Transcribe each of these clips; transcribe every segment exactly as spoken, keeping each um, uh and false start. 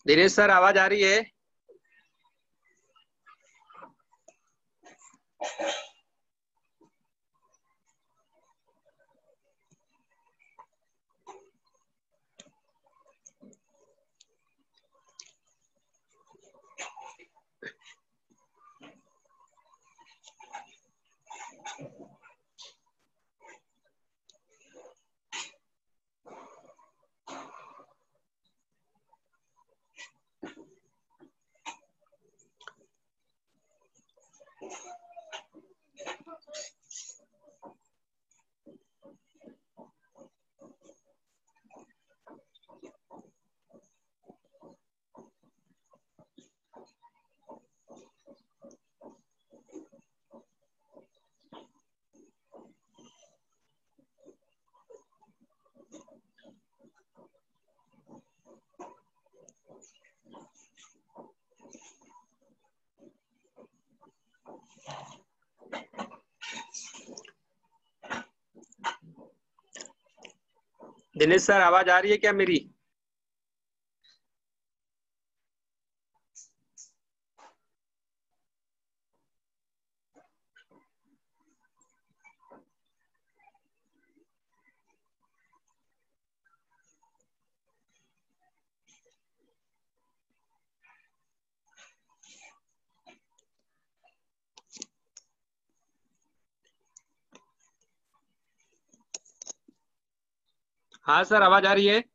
Dinesh sir आवाज आ रही है? दिनेश सर आवाज आ रही है क्या मेरी? हाँ सर आवाज आ रही है।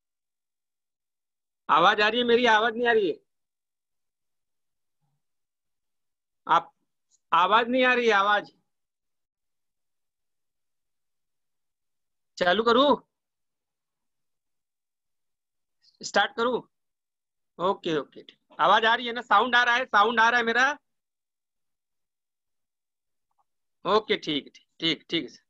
आवाज आ रही है मेरी? आवाज नहीं आ रही है? आप आवाज नहीं आ रही है? आवाज चालू करूँ? स्टार्ट करूँ? ओके ओके ठीक। आवाज आ रही है ना? साउंड आ रहा है? साउंड आ रहा है मेरा? ओके ठीक ठीक ठीक ठीक है।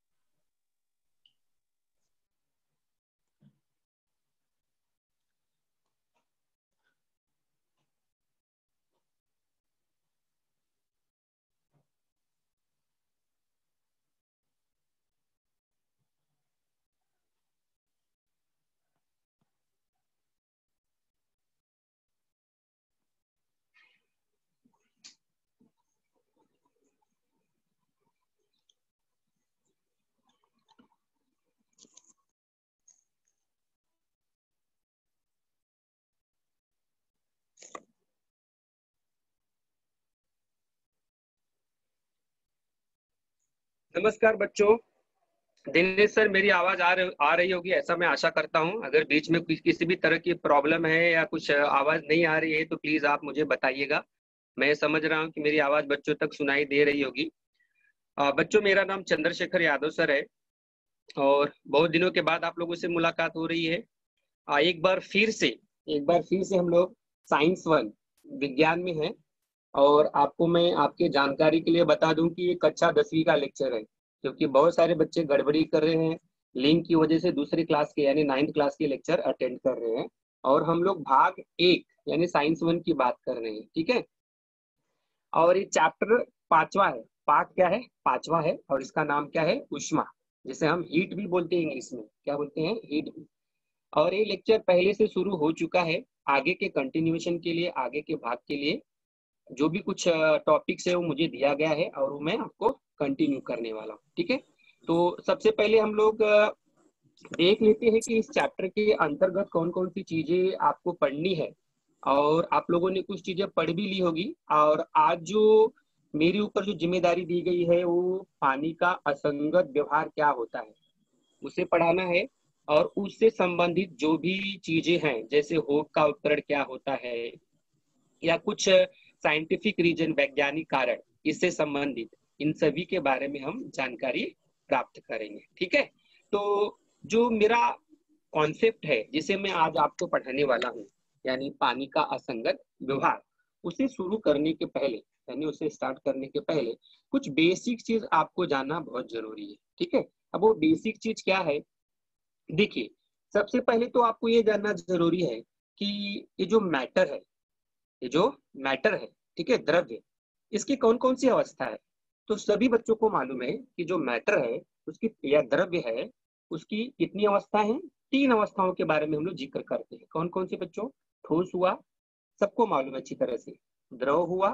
नमस्कार बच्चों। दिनेश सर मेरी आवाज आ रही आ रही होगी ऐसा मैं आशा करता हूं। अगर बीच में किस, किसी भी तरह की प्रॉब्लम है या कुछ आवाज नहीं आ रही है तो प्लीज आप मुझे बताइएगा। मैं समझ रहा हूं कि मेरी आवाज बच्चों तक सुनाई दे रही होगी। अ, बच्चों मेरा नाम चंद्रशेखर यादव सर है और बहुत दिनों के बाद आप लोगों से मुलाकात हो रही है। अ, एक बार फिर से एक बार फिर से हम लोग साइंस वन विज्ञान में हैं। और आपको मैं आपके जानकारी के लिए बता दूं कि ये कक्षा दसवीं का लेक्चर है, क्योंकि बहुत सारे बच्चे गड़बड़ी कर रहे हैं। लिंक की वजह से दूसरी क्लास के यानी नाइन्थ क्लास के लेक्चर अटेंड कर रहे हैं। और हम लोग भाग एक यानी साइंस वन की बात कर रहे हैं, ठीक है। और ये चैप्टर पांचवा है। पाठ क्या है? पांचवा है और इसका नाम क्या है? उष्मा, जिसे हम हीट भी बोलते हैं इंग्लिश में। क्या बोलते हैं? हीट भी। और ये लेक्चर पहले से शुरू हो चुका है। आगे के कंटिन्यूएशन के लिए, आगे के भाग के लिए जो भी कुछ टॉपिक्स है वो मुझे दिया गया है और वो मैं आपको कंटिन्यू करने वाला हूँ, ठीक है। तो सबसे पहले हम लोग अ, देख लेते हैं कि इस चैप्टर के अंतर्गत कौन कौन सी चीजें आपको पढ़नी है। और आप लोगों ने कुछ चीजें पढ़ भी ली होगी। और आज जो मेरे ऊपर जो जिम्मेदारी दी गई है वो पानी का असंगत व्यवहार क्या होता है उसे पढ़ाना है। और उससे संबंधित जो भी चीजें हैं जैसे होप का उपकरण क्या होता है या कुछ साइंटिफिक रीजन वैज्ञानिक कारण इससे संबंधित इन सभी के बारे में हम जानकारी प्राप्त करेंगे, ठीक है। तो जो मेरा कॉन्सेप्ट है जिसे मैं आज आपको पढ़ाने वाला हूँ यानी पानी का असंगत व्यवहार, उसे शुरू करने के पहले यानी उसे स्टार्ट करने के पहले कुछ बेसिक चीज आपको जानना बहुत जरूरी है, ठीक है। अब वो बेसिक चीज क्या है? देखिए, सबसे पहले तो आपको ये जानना जरूरी है कि ये जो मैटर है ये जो मैटर है, ठीक है, द्रव्य, इसकी कौन कौन सी अवस्था है। तो सभी बच्चों को मालूम है कि जो मैटर है उसकी या द्रव्य है उसकी कितनी अवस्था है? तीन अवस्थाओं के बारे में हम लोग जिक्र करते हैं। कौन कौन से बच्चों? ठोस हुआ, सबको मालूम है अच्छी तरह से, द्रव हुआ,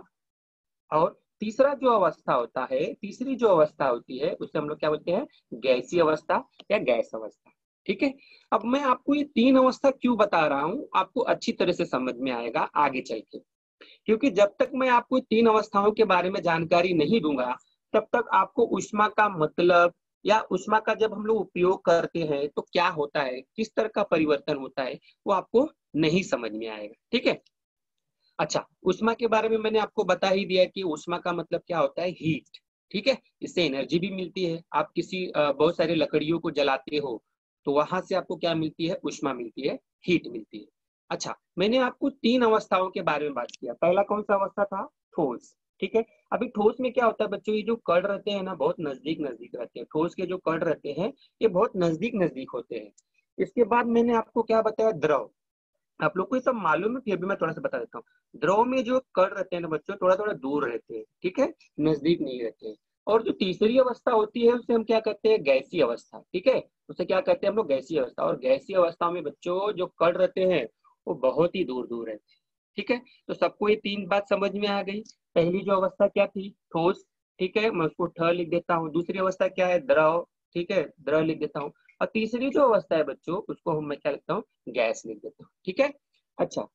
और तीसरा जो अवस्था होता है, तीसरी जो अवस्था होती है उसे हम लोग क्या बोलते हैं, गैसीय अवस्था या गैस अवस्था। ठीक है, अब मैं आपको ये तीन अवस्था क्यों बता रहा हूँ, आपको अच्छी तरह से समझ में आएगा आगे चल के, क्योंकि जब तक मैं आपको तीन अवस्थाओं के बारे में जानकारी नहीं दूंगा, तब तक आपको ऊष्मा का मतलब या ऊष्मा का जब हम लोग उपयोग करते हैं तो क्या होता है, किस तरह का परिवर्तन होता है, वो आपको नहीं समझ में आएगा। ठीक है, अच्छा, ऊष्मा के बारे में मैंने आपको बता ही दिया कि ऊष्मा का मतलब क्या होता है, हीट। ठीक है, इससे एनर्जी भी मिलती है। आप किसी अ, बहुत सारे लकड़ियों को जलाते हो तो वहां से आपको क्या मिलती है, ऊष्मा मिलती है, हीट मिलती है। अच्छा, मैंने आपको तीन अवस्थाओं के बारे में बात किया। पहला कौन सा अवस्था था, ठोस। ठीक है, अभी ठोस में क्या होता है बच्चों, ये जो कण रहते हैं ना, बहुत नजदीक नजदीक रहते हैं। ठोस के जो कण रहते हैं ये बहुत नजदीक नजदीक होते हैं। इसके बाद मैंने आपको क्या बताया, द्रव। आप लोग को ये सब मालूम है, फिर भी मैं थोड़ा सा बता देता हूँ। द्रव में जो कण रहते हैं ना बच्चों, थोड़ा थोड़ा दूर रहते हैं। ठीक है, नजदीक नहीं रहते हैं। और जो तीसरी अवस्था होती है उसे हम क्या कहते हैं, गैसीय अवस्था। ठीक है, उसे क्या कहते हैं हम लोग, गैसीय अवस्था। और गैसीय अवस्था में बच्चों जो कण रहते हैं वो बहुत ही दूर दूर रहते हैं। ठीक है, तो सबको ये तीन बात समझ में आ गई। पहली जो अवस्था क्या थी, ठोस। ठीक है, मैं उसको ठ लिख देता हूँ। दूसरी अवस्था क्या है, द्रव। ठीक है, द्रव लिख देता हूँ। और तीसरी जो अवस्था है बच्चों, उसको हम मैं क्या लिखता हूँ, गैस लिख देता हूँ। ठीक है, अच्छा,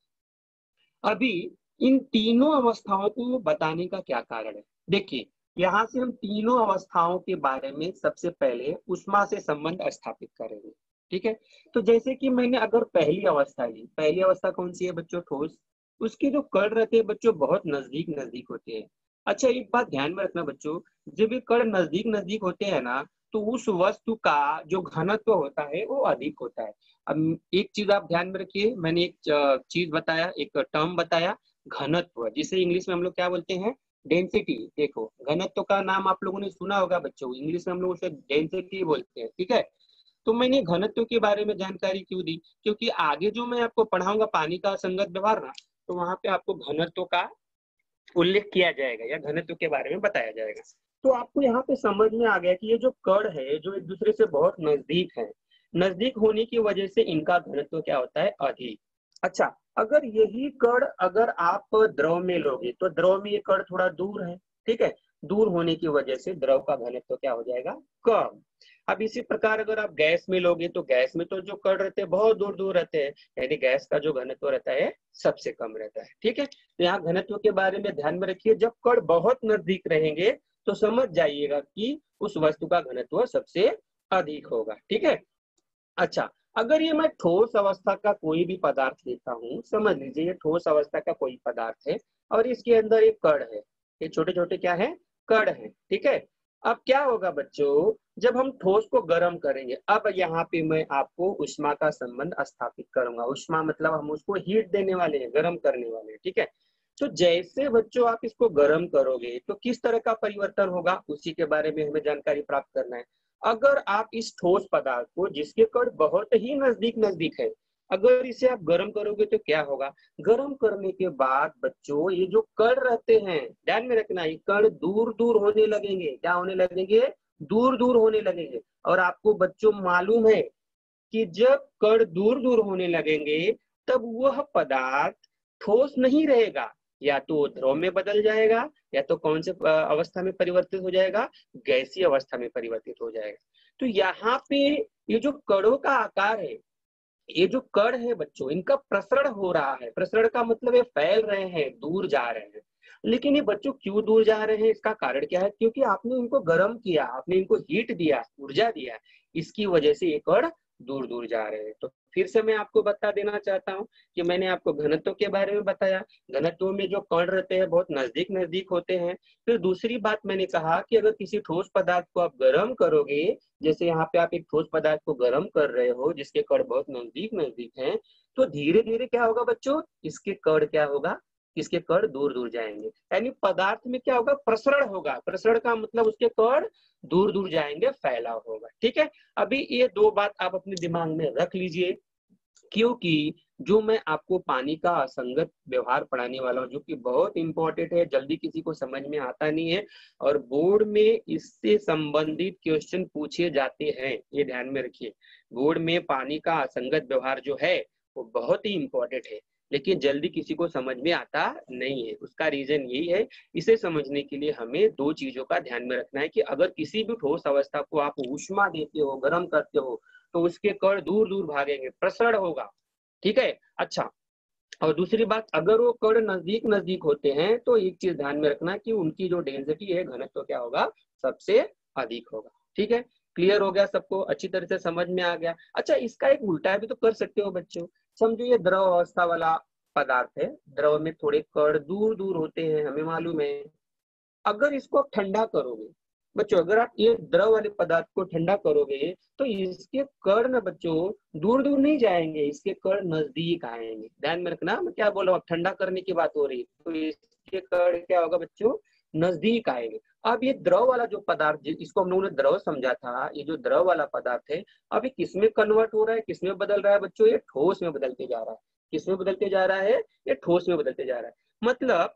अभी इन तीनों अवस्थाओं को बताने का क्या कारण है, देखिए यहाँ से हम तीनों अवस्थाओं के बारे में सबसे पहले ऊष्मा से संबंध स्थापित करेंगे। ठीक है, तो जैसे कि मैंने अगर पहली अवस्था ली, पहली अवस्था कौन सी है बच्चों, ठोस। उसके जो कण रहते हैं बच्चों बहुत नजदीक नजदीक होते हैं। अच्छा, एक बात ध्यान में रखना बच्चों, जब ये कण नजदीक नजदीक होते हैं ना, तो उस वस्तु का जो घनत्व होता है वो अधिक होता है। अब एक चीज आप ध्यान में रखिए, मैंने एक चीज बताया, एक टर्म बताया, घनत्व, जिसे इंग्लिश में हम लोग क्या बोलते हैं, डेंसिटी। देखो, घनत्व का नाम आप लोगों ने सुना होगा बच्चों, इंग्लिश में हम लोग उसे डेंसिटी बोलते हैं। ठीक है, तो मैंने घनत्व के बारे में जानकारी क्यों दी, क्योंकि आगे जो मैं आपको पढ़ाऊंगा पानी का असंगत व्यवहार ना, तो वहां पे आपको घनत्व का उल्लेख किया जाएगा या घनत्व के बारे में बताया जाएगा। तो आपको यहाँ पे समझ में आ गया कि ये जो कण है जो एक दूसरे से बहुत नजदीक है, नजदीक होने की वजह से इनका घनत्व क्या होता है, अधिक। अच्छा, अगर यही कण अगर आप द्रव में लोगे तो द्रव में ये कण थोड़ा दूर है। ठीक है, दूर होने की वजह से द्रव का घनत्व क्या हो जाएगा, कम। अब इसी प्रकार अगर आप गैस में लोगे तो गैस में तो जो कण रहते हैं बहुत दूर दूर रहते हैं, यानी गैस का जो घनत्व रहता है सबसे कम रहता है। ठीक है, तो यहाँ घनत्व के बारे में ध्यान में रखिए, जब कण बहुत नजदीक रहेंगे तो समझ जाइएगा कि उस वस्तु का घनत्व सबसे अधिक होगा। ठीक है, अच्छा, अगर ये मैं ठोस अवस्था का कोई भी पदार्थ लेता हूँ, समझ लीजिए ये ठोस अवस्था का कोई पदार्थ है और इसके अंदर एक कण है, ये छोटे छोटे क्या है, कण है। ठीक है, अब क्या होगा बच्चों, जब हम ठोस को गर्म करेंगे, अब यहाँ पे मैं आपको ऊष्मा का संबंध स्थापित करूंगा। ऊष्मा मतलब हम उसको हीट देने वाले हैं, गर्म करने वाले हैं। ठीक है, तो जैसे बच्चों आप इसको गर्म करोगे तो किस तरह का परिवर्तन होगा, उसी के बारे में हमें जानकारी प्राप्त करना है। अगर आप इस ठोस पदार्थ को, जिसके कण बहुत ही नजदीक नजदीक है, अगर इसे आप गर्म करोगे तो क्या होगा, गर्म करने के बाद बच्चों ये जो कण रहते हैं, ध्यान में रखना, ये कण दूर दूर होने लगेंगे। क्या होने लगेंगे, दूर दूर होने लगेंगे। और आपको बच्चों मालूम है कि जब कण दूर दूर होने लगेंगे तब वह पदार्थ ठोस नहीं रहेगा, या तो द्रव में बदल जाएगा या तो कौन से अवस्था में परिवर्तित हो जाएगा, गैसीय अवस्था में परिवर्तित हो जाएगा। तो यहाँ पे ये जो कणों का आकार है, ये जो कण है बच्चों, इनका प्रसरण हो रहा है। प्रसरण का मतलब ये फैल रहे हैं, दूर जा रहे हैं। लेकिन ये बच्चों क्यों दूर जा रहे हैं, इसका कारण क्या है, क्योंकि आपने इनको गर्म किया, आपने इनको हीट दिया, ऊर्जा दिया, इसकी वजह से ये कण दूर दूर जा रहे हैं। तो फिर से मैं आपको बता देना चाहता हूँ कि मैंने आपको घनत्व के बारे में बताया, घनत्व में जो कण रहते हैं बहुत नजदीक नजदीक होते हैं। फिर दूसरी बात मैंने कहा कि अगर किसी ठोस पदार्थ को आप गर्म करोगे, जैसे यहाँ पे आप एक ठोस पदार्थ को गर्म कर रहे हो जिसके कण बहुत नजदीक नजदीक हैं, तो धीरे धीरे क्या होगा बच्चों, इसके कण क्या होगा, इसके कण दूर दूर जाएंगे, यानी पदार्थ में क्या होगा, प्रसरण होगा। प्रसरण का मतलब उसके कण दूर दूर जाएंगे, फैलाव होगा। ठीक है, अभी ये दो बात आप अपने दिमाग में रख लीजिए, क्योंकि जो मैं आपको पानी का असंगत व्यवहार पढ़ाने वाला हूँ, जो कि बहुत इंपॉर्टेंट है, जल्दी किसी को समझ में आता नहीं है और बोर्ड में इससे संबंधित क्वेश्चन पूछे जाते हैं, ये ध्यान में रखिए। बोर्ड में पानी का असंगत व्यवहार जो है वो बहुत ही इंपॉर्टेंट है, लेकिन जल्दी किसी को समझ में आता नहीं है। उसका रीजन यही है। इसे समझने के लिए हमें दो चीजों का ध्यान में रखना है कि अगर किसी भी ठोस अवस्था को आप ऊष्मा देते हो, गर्म करते हो, तो उसके कण दूर दूर भागेंगे, प्रसरण होगा। ठीक है। अच्छा, और दूसरी बात, अगर वो कण नजदीक नजदीक होते हैं तो एक चीज ध्यान में रखना कि उनकी जो डेंसिटी है, घनत्व तो क्या होगा, सबसे अधिक होगा। ठीक है। क्लियर हो गया सबको? अच्छी तरह से समझ में आ गया? अच्छा, इसका एक उल्टा भी तो कर सकते हो बच्चों। समझो ये द्रव अवस्था वाला पदार्थ है, द्रव में थोड़े कण दूर दूर होते हैं, हमें मालूम है। अगर इसको आप ठंडा करोगे बच्चों, अगर आप ये द्रव वाले पदार्थ को ठंडा करोगे तो इसके कण ना बच्चों दूर दूर नहीं जाएंगे, इसके कण नजदीक आएंगे। ध्यान में रखना मैं क्या बोल रहा हूँ। ठंडा करने की बात हो रही है तो इसके कण क्या होगा बच्चों, नजदीक आएंगे। अब ये द्रव वाला जो पदार्थ, इसको हम लोगों ने द्रव समझा था, ये जो द्रव वाला पदार्थ है अब ये किसमें कन्वर्ट हो रहा है, किसमें बदल रहा है बच्चों, ये ठोस में बदलते जा रहा है। किसमें बदलते जा रहा है, ये ठोस में बदलते जा रहा है। मतलब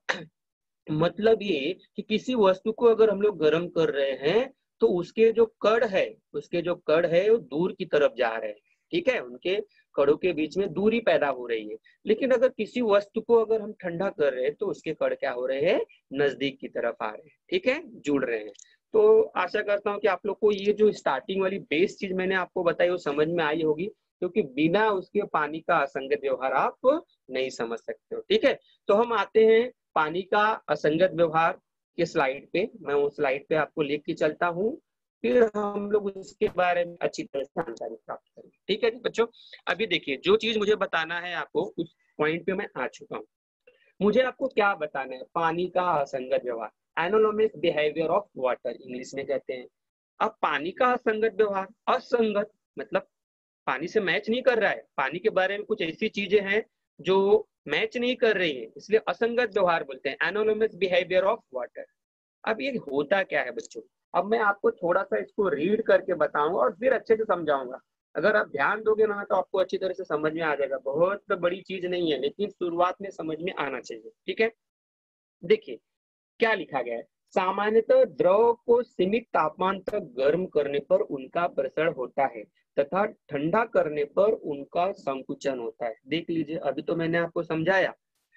मतलब ये कि किसी वस्तु को अगर हम लोग गर्म कर रहे हैं तो उसके जो कण है, उसके जो कण है वो दूर की तरफ जा रहे हैं। ठीक है, उनके कणों के बीच में दूरी पैदा हो रही है। लेकिन अगर किसी वस्तु को अगर हम ठंडा कर रहे हैं तो उसके कण क्या हो रहे हैं, नजदीक की तरफ आ रहे हैं। ठीक है, जुड़ रहे हैं। तो आशा करता हूँ कि आप लोग को ये जो स्टार्टिंग वाली बेस चीज मैंने आपको बताई वो समझ में आई होगी, क्योंकि बिना उसके पानी का असंगत व्यवहार आप नहीं समझ सकते हो। ठीक है, तो हम आते हैं पानी का असंगत व्यवहार के स्लाइड पे। मैं उस स्लाइड पे आपको लेके चलता हूँ, फिर हम लोग उसके बारे में अच्छी तरह से जानकारी प्राप्त करेंगे। ठीक है बच्चों, अभी देखिए जो चीज मुझे बताना है आपको, उस पॉइंट पे मैं आ चुका हूँ। मुझे आपको क्या बताना है, पानी का असंगत व्यवहार, anomalous behaviour of water English में कहते हैं। अब पानी का असंगत व्यवहार, असंगत मतलब पानी से मैच नहीं कर रहा है, पानी के बारे में कुछ ऐसी चीजें हैं जो मैच नहीं कर रही है, इसलिए असंगत व्यवहार बोलते हैं, एनोनिमस बिहेवियर ऑफ वाटर। अब ये होता क्या है बच्चों, अब मैं आपको थोड़ा सा इसको रीड करके बताऊंगा और फिर अच्छे से समझाऊंगा। अगर आप ध्यान दोगे ना तो आपको अच्छी तरह से समझ में आ जाएगा। बहुत बड़ी चीज नहीं है, लेकिन शुरुआत में समझ में आना चाहिए। ठीक है, देखिए क्या लिखा गया है। सामान्यतः द्रव को सीमित तापमान तक गर्म करने पर उनका प्रसरण होता है तथा ठंडा करने पर उनका संकुचन होता है। देख लीजिए, अभी तो मैंने आपको समझाया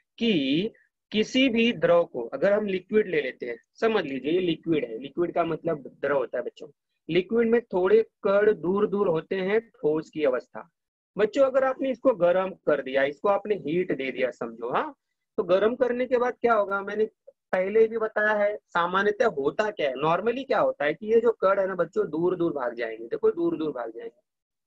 कि किसी भी द्रव को अगर हम लिक्विड ले लेते हैं, समझ लीजिए ये लिक्विड है, लिक्विड का मतलब द्रव होता है बच्चों। लिक्विड में थोड़े कण दूर दूर होते हैं, ठोस की अवस्था। बच्चों अगर आपने इसको गर्म कर दिया, इसको आपने हीट दे दिया समझो, हाँ, तो गर्म करने के बाद क्या होगा, मैंने पहले भी बताया है। सामान्यतः होता क्या है, नॉर्मली क्या होता है कि ये जो कण है ना बच्चों दूर दूर भाग जाएंगे, देखो दूर दूर भाग जाएंगे।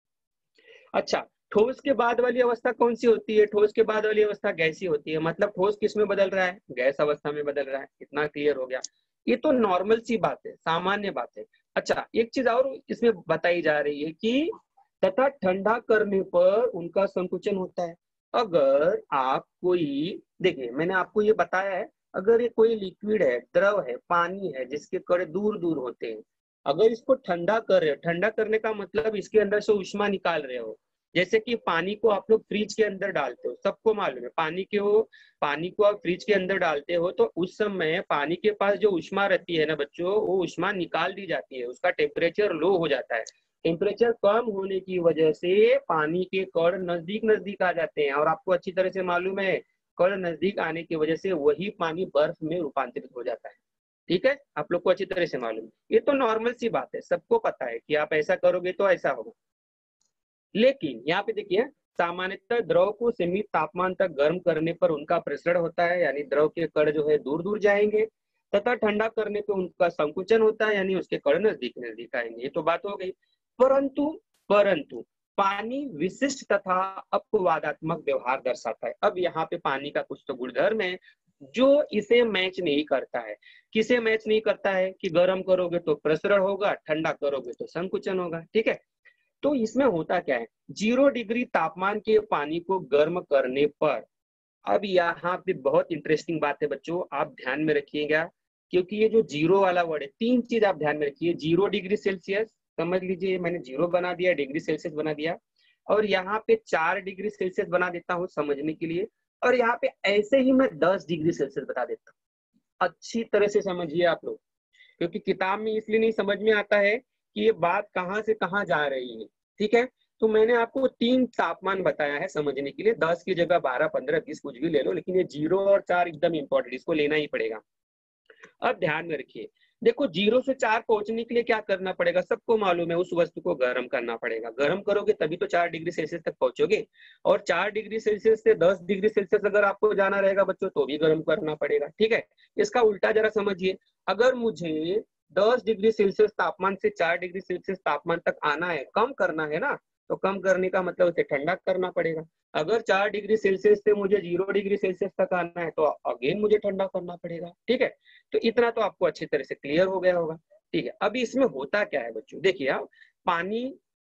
अच्छा, ठोस के बाद वाली अवस्था कौन सी होती है, ठोस के बाद वाली अवस्था गैसीय होती है। मतलब ठोस किस में बदल रहा है, गैस अवस्था में बदल रहा है। इतना क्लियर हो गया, ये तो नॉर्मल सी बात है, सामान्य बात है। अच्छा, एक चीज और इसमें बताई जा रही है कि तथा ठंडा करने पर उनका संकुचन होता है। अगर आप कोई, देखिए मैंने आपको ये बताया है, अगर ये कोई लिक्विड है, द्रव है, पानी है जिसके कण दूर दूर होते हैं, अगर इसको ठंडा कर रहे हो, ठंडा करने का मतलब इसके अंदर से ऊष्मा निकाल रहे हो। जैसे कि पानी को आप लोग फ्रिज के अंदर डालते हो, सबको मालूम है, पानी के वो पानी को आप फ्रिज के अंदर डालते हो तो उस समय पानी के पास जो ऊष्मा रहती है ना बच्चों, वो ऊष्मा निकाल दी जाती है, उसका टेम्परेचर लो हो जाता है। टेम्परेचर कम होने की वजह से पानी के कण नजदीक नजदीक आ जाते हैं, और आपको अच्छी तरह से मालूम है कण नजदीक आने की वजह से वही पानी बर्फ में रूपांतरित हो जाता है। ठीक है, आप लोग को अच्छी तरह से मालूम है, ये तो नॉर्मल सी बात है, सबको पता है कि आप ऐसा करोगे तो ऐसा होगा। लेकिन यहाँ पे देखिए, सामान्यतः द्रव को सीमित तापमान तक गर्म करने पर उनका प्रसरण होता है, यानी द्रव के कण जो है दूर दूर जाएंगे, तथा ठंडा करने पर उनका संकुचन होता है, यानी उसके कण नजदीक नजदीक आएंगे। ये तो बात हो गई। परंतु परंतु पानी विशिष्ट तथा अपवादात्मक व्यवहार दर्शाता है। अब यहाँ पे पानी का कुछ तो गुणधर्म है जो इसे मैच नहीं करता है। किसे मैच नहीं करता है कि गर्म करोगे तो प्रसरण होगा, ठंडा करोगे तो संकुचन होगा। ठीक है, तो इसमें होता क्या है, जीरो डिग्री तापमान के पानी को गर्म करने पर, अब यहाँ पे बहुत इंटरेस्टिंग बात है बच्चों, आप ध्यान में रखिएगा, क्योंकि ये जो जीरो वाला वर्ड है, तीन चीज आप ध्यान में रखिए। जीरो डिग्री सेल्सियस, समझ लीजिए मैंने जीरो बना दिया, डिग्री सेल्सियस बना दिया, और यहाँ पे चार डिग्री सेल्सियस बना देता हूँ समझने के लिए, और यहाँ पे ऐसे ही मैं दस डिग्री सेल्सियस बता देता हूँ। अच्छी तरह से समझिए आप लोग, क्योंकि किताब में इसलिए नहीं समझ में आता है कि ये बात कहाँ से कहाँ जा रही है। ठीक है, तो मैंने आपको तीन तापमान बताया है समझने के लिए, दस की जगह बारह, पंद्रह, बीस कुछ भी ले लो, लेकिन ये जीरो और चार एकदम इंपॉर्टेंट, इसको लेना ही पड़ेगा। अब ध्यान में रखिए, देखो जीरो से चार पहुंचने के लिए क्या करना पड़ेगा, सबको मालूम है, उस वस्तु को गर्म करना पड़ेगा। गर्म करोगे तभी तो चार डिग्री सेल्सियस तक पहुंचोगे, और चार डिग्री सेल्सियस से दस डिग्री सेल्सियस अगर आपको जाना रहेगा बच्चों तो भी गर्म करना पड़ेगा। ठीक है, इसका उल्टा जरा समझिए, अगर मुझे दस डिग्री सेल्सियस तापमान से चार डिग्री सेल्सियस तापमान तक आना है, कम करना है ना, तो कम करने का मतलब उसे ठंडा करना पड़ेगा। अगर चार डिग्री सेल्सियस से मुझे जीरो डिग्री सेल्सियस तक आना है तो अगेन मुझे ठंडा करना पड़ेगा। ठीक है, तो इतना तो आपको अच्छी तरह से क्लियर हो गया होगा। ठीक है, अभी इसमें होता क्या है बच्चों, देखिए आप, पानी,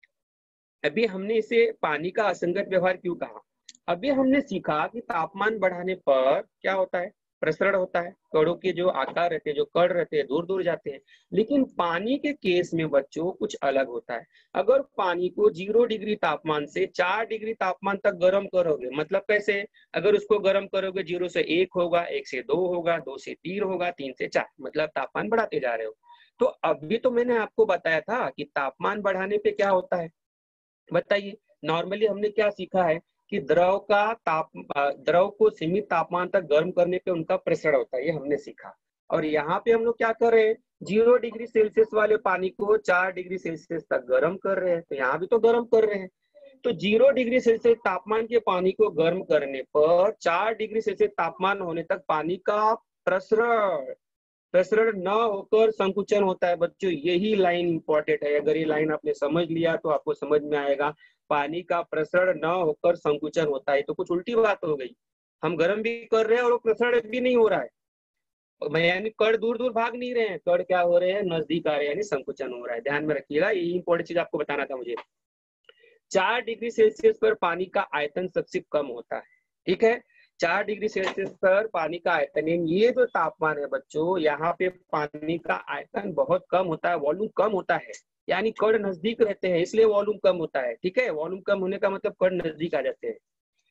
अभी हमने इसे पानी का असंगत व्यवहार क्यों कहा, अभी हमने सीखा कि तापमान बढ़ाने पर क्या होता है, प्रसरण होता है, कणों के जो आकार रहते हैं, जो कण रहते हैं, दूर दूर जाते हैं। लेकिन पानी के केस में बच्चों कुछ अलग होता है। अगर पानी को जीरो डिग्री तापमान से चार डिग्री तापमान तक गर्म करोगे, मतलब कैसे, अगर उसको गर्म करोगे जीरो से एक होगा, एक से दो होगा, दो से तीन होगा, तीन से चार, मतलब तापमान बढ़ाते जा रहे हो। तो अभी तो मैंने आपको बताया था कि तापमान बढ़ाने पे क्या होता है, बताइए। नॉर्मली हमने क्या सीखा है कि द्रव का ताप द्रव को सीमित तापमान तक गर्म करने पे उनका प्रसरण होता है, ये हमने सीखा। और यहाँ पे हम लोग क्या कर रहे हैं, जीरो डिग्री सेल्सियस वाले पानी को चार डिग्री सेल्सियस तक गर्म कर रहे हैं, तो यहाँ भी तो गर्म कर रहे हैं। तो जीरो डिग्री सेल्सियस तापमान के पानी को गर्म करने पर चार डिग्री सेल्सियस तापमान होने तक पानी का प्रसरण प्रसरण न होकर संकुचन होता है बच्चों। यही लाइन इंपॉर्टेंट है, अगर ये लाइन आपने समझ लिया तो आपको समझ में आएगा, पानी का प्रसरण न होकर संकुचन होता है। तो कुछ उल्टी बात हो गई, हम गर्म भी कर रहे हैं और वो प्रसरण भी नहीं हो रहा है, यानी कण दूर दूर भाग नहीं रहे हैं, कण क्या हो रहे हैं, नजदीक आ रहे हैं, यानी संकुचन हो रहा है। ध्यान में रखिएगा, यही इंपॉर्टेंट चीज आपको बताना था मुझे। चार डिग्री सेल्सियस पर पानी का आयतन सबसे कम होता है। ठीक है, चार डिग्री सेल्सियस पर पानी का आयतन, ये जो तापमान है बच्चों, यहाँ पे पानी का आयतन बहुत कम होता है, वॉल्यूम कम होता है, यानी कण नजदीक रहते हैं इसलिए वॉल्यूम कम होता है। ठीक है, वॉल्यूम कम होने का मतलब कण नजदीक आ जाते हैं,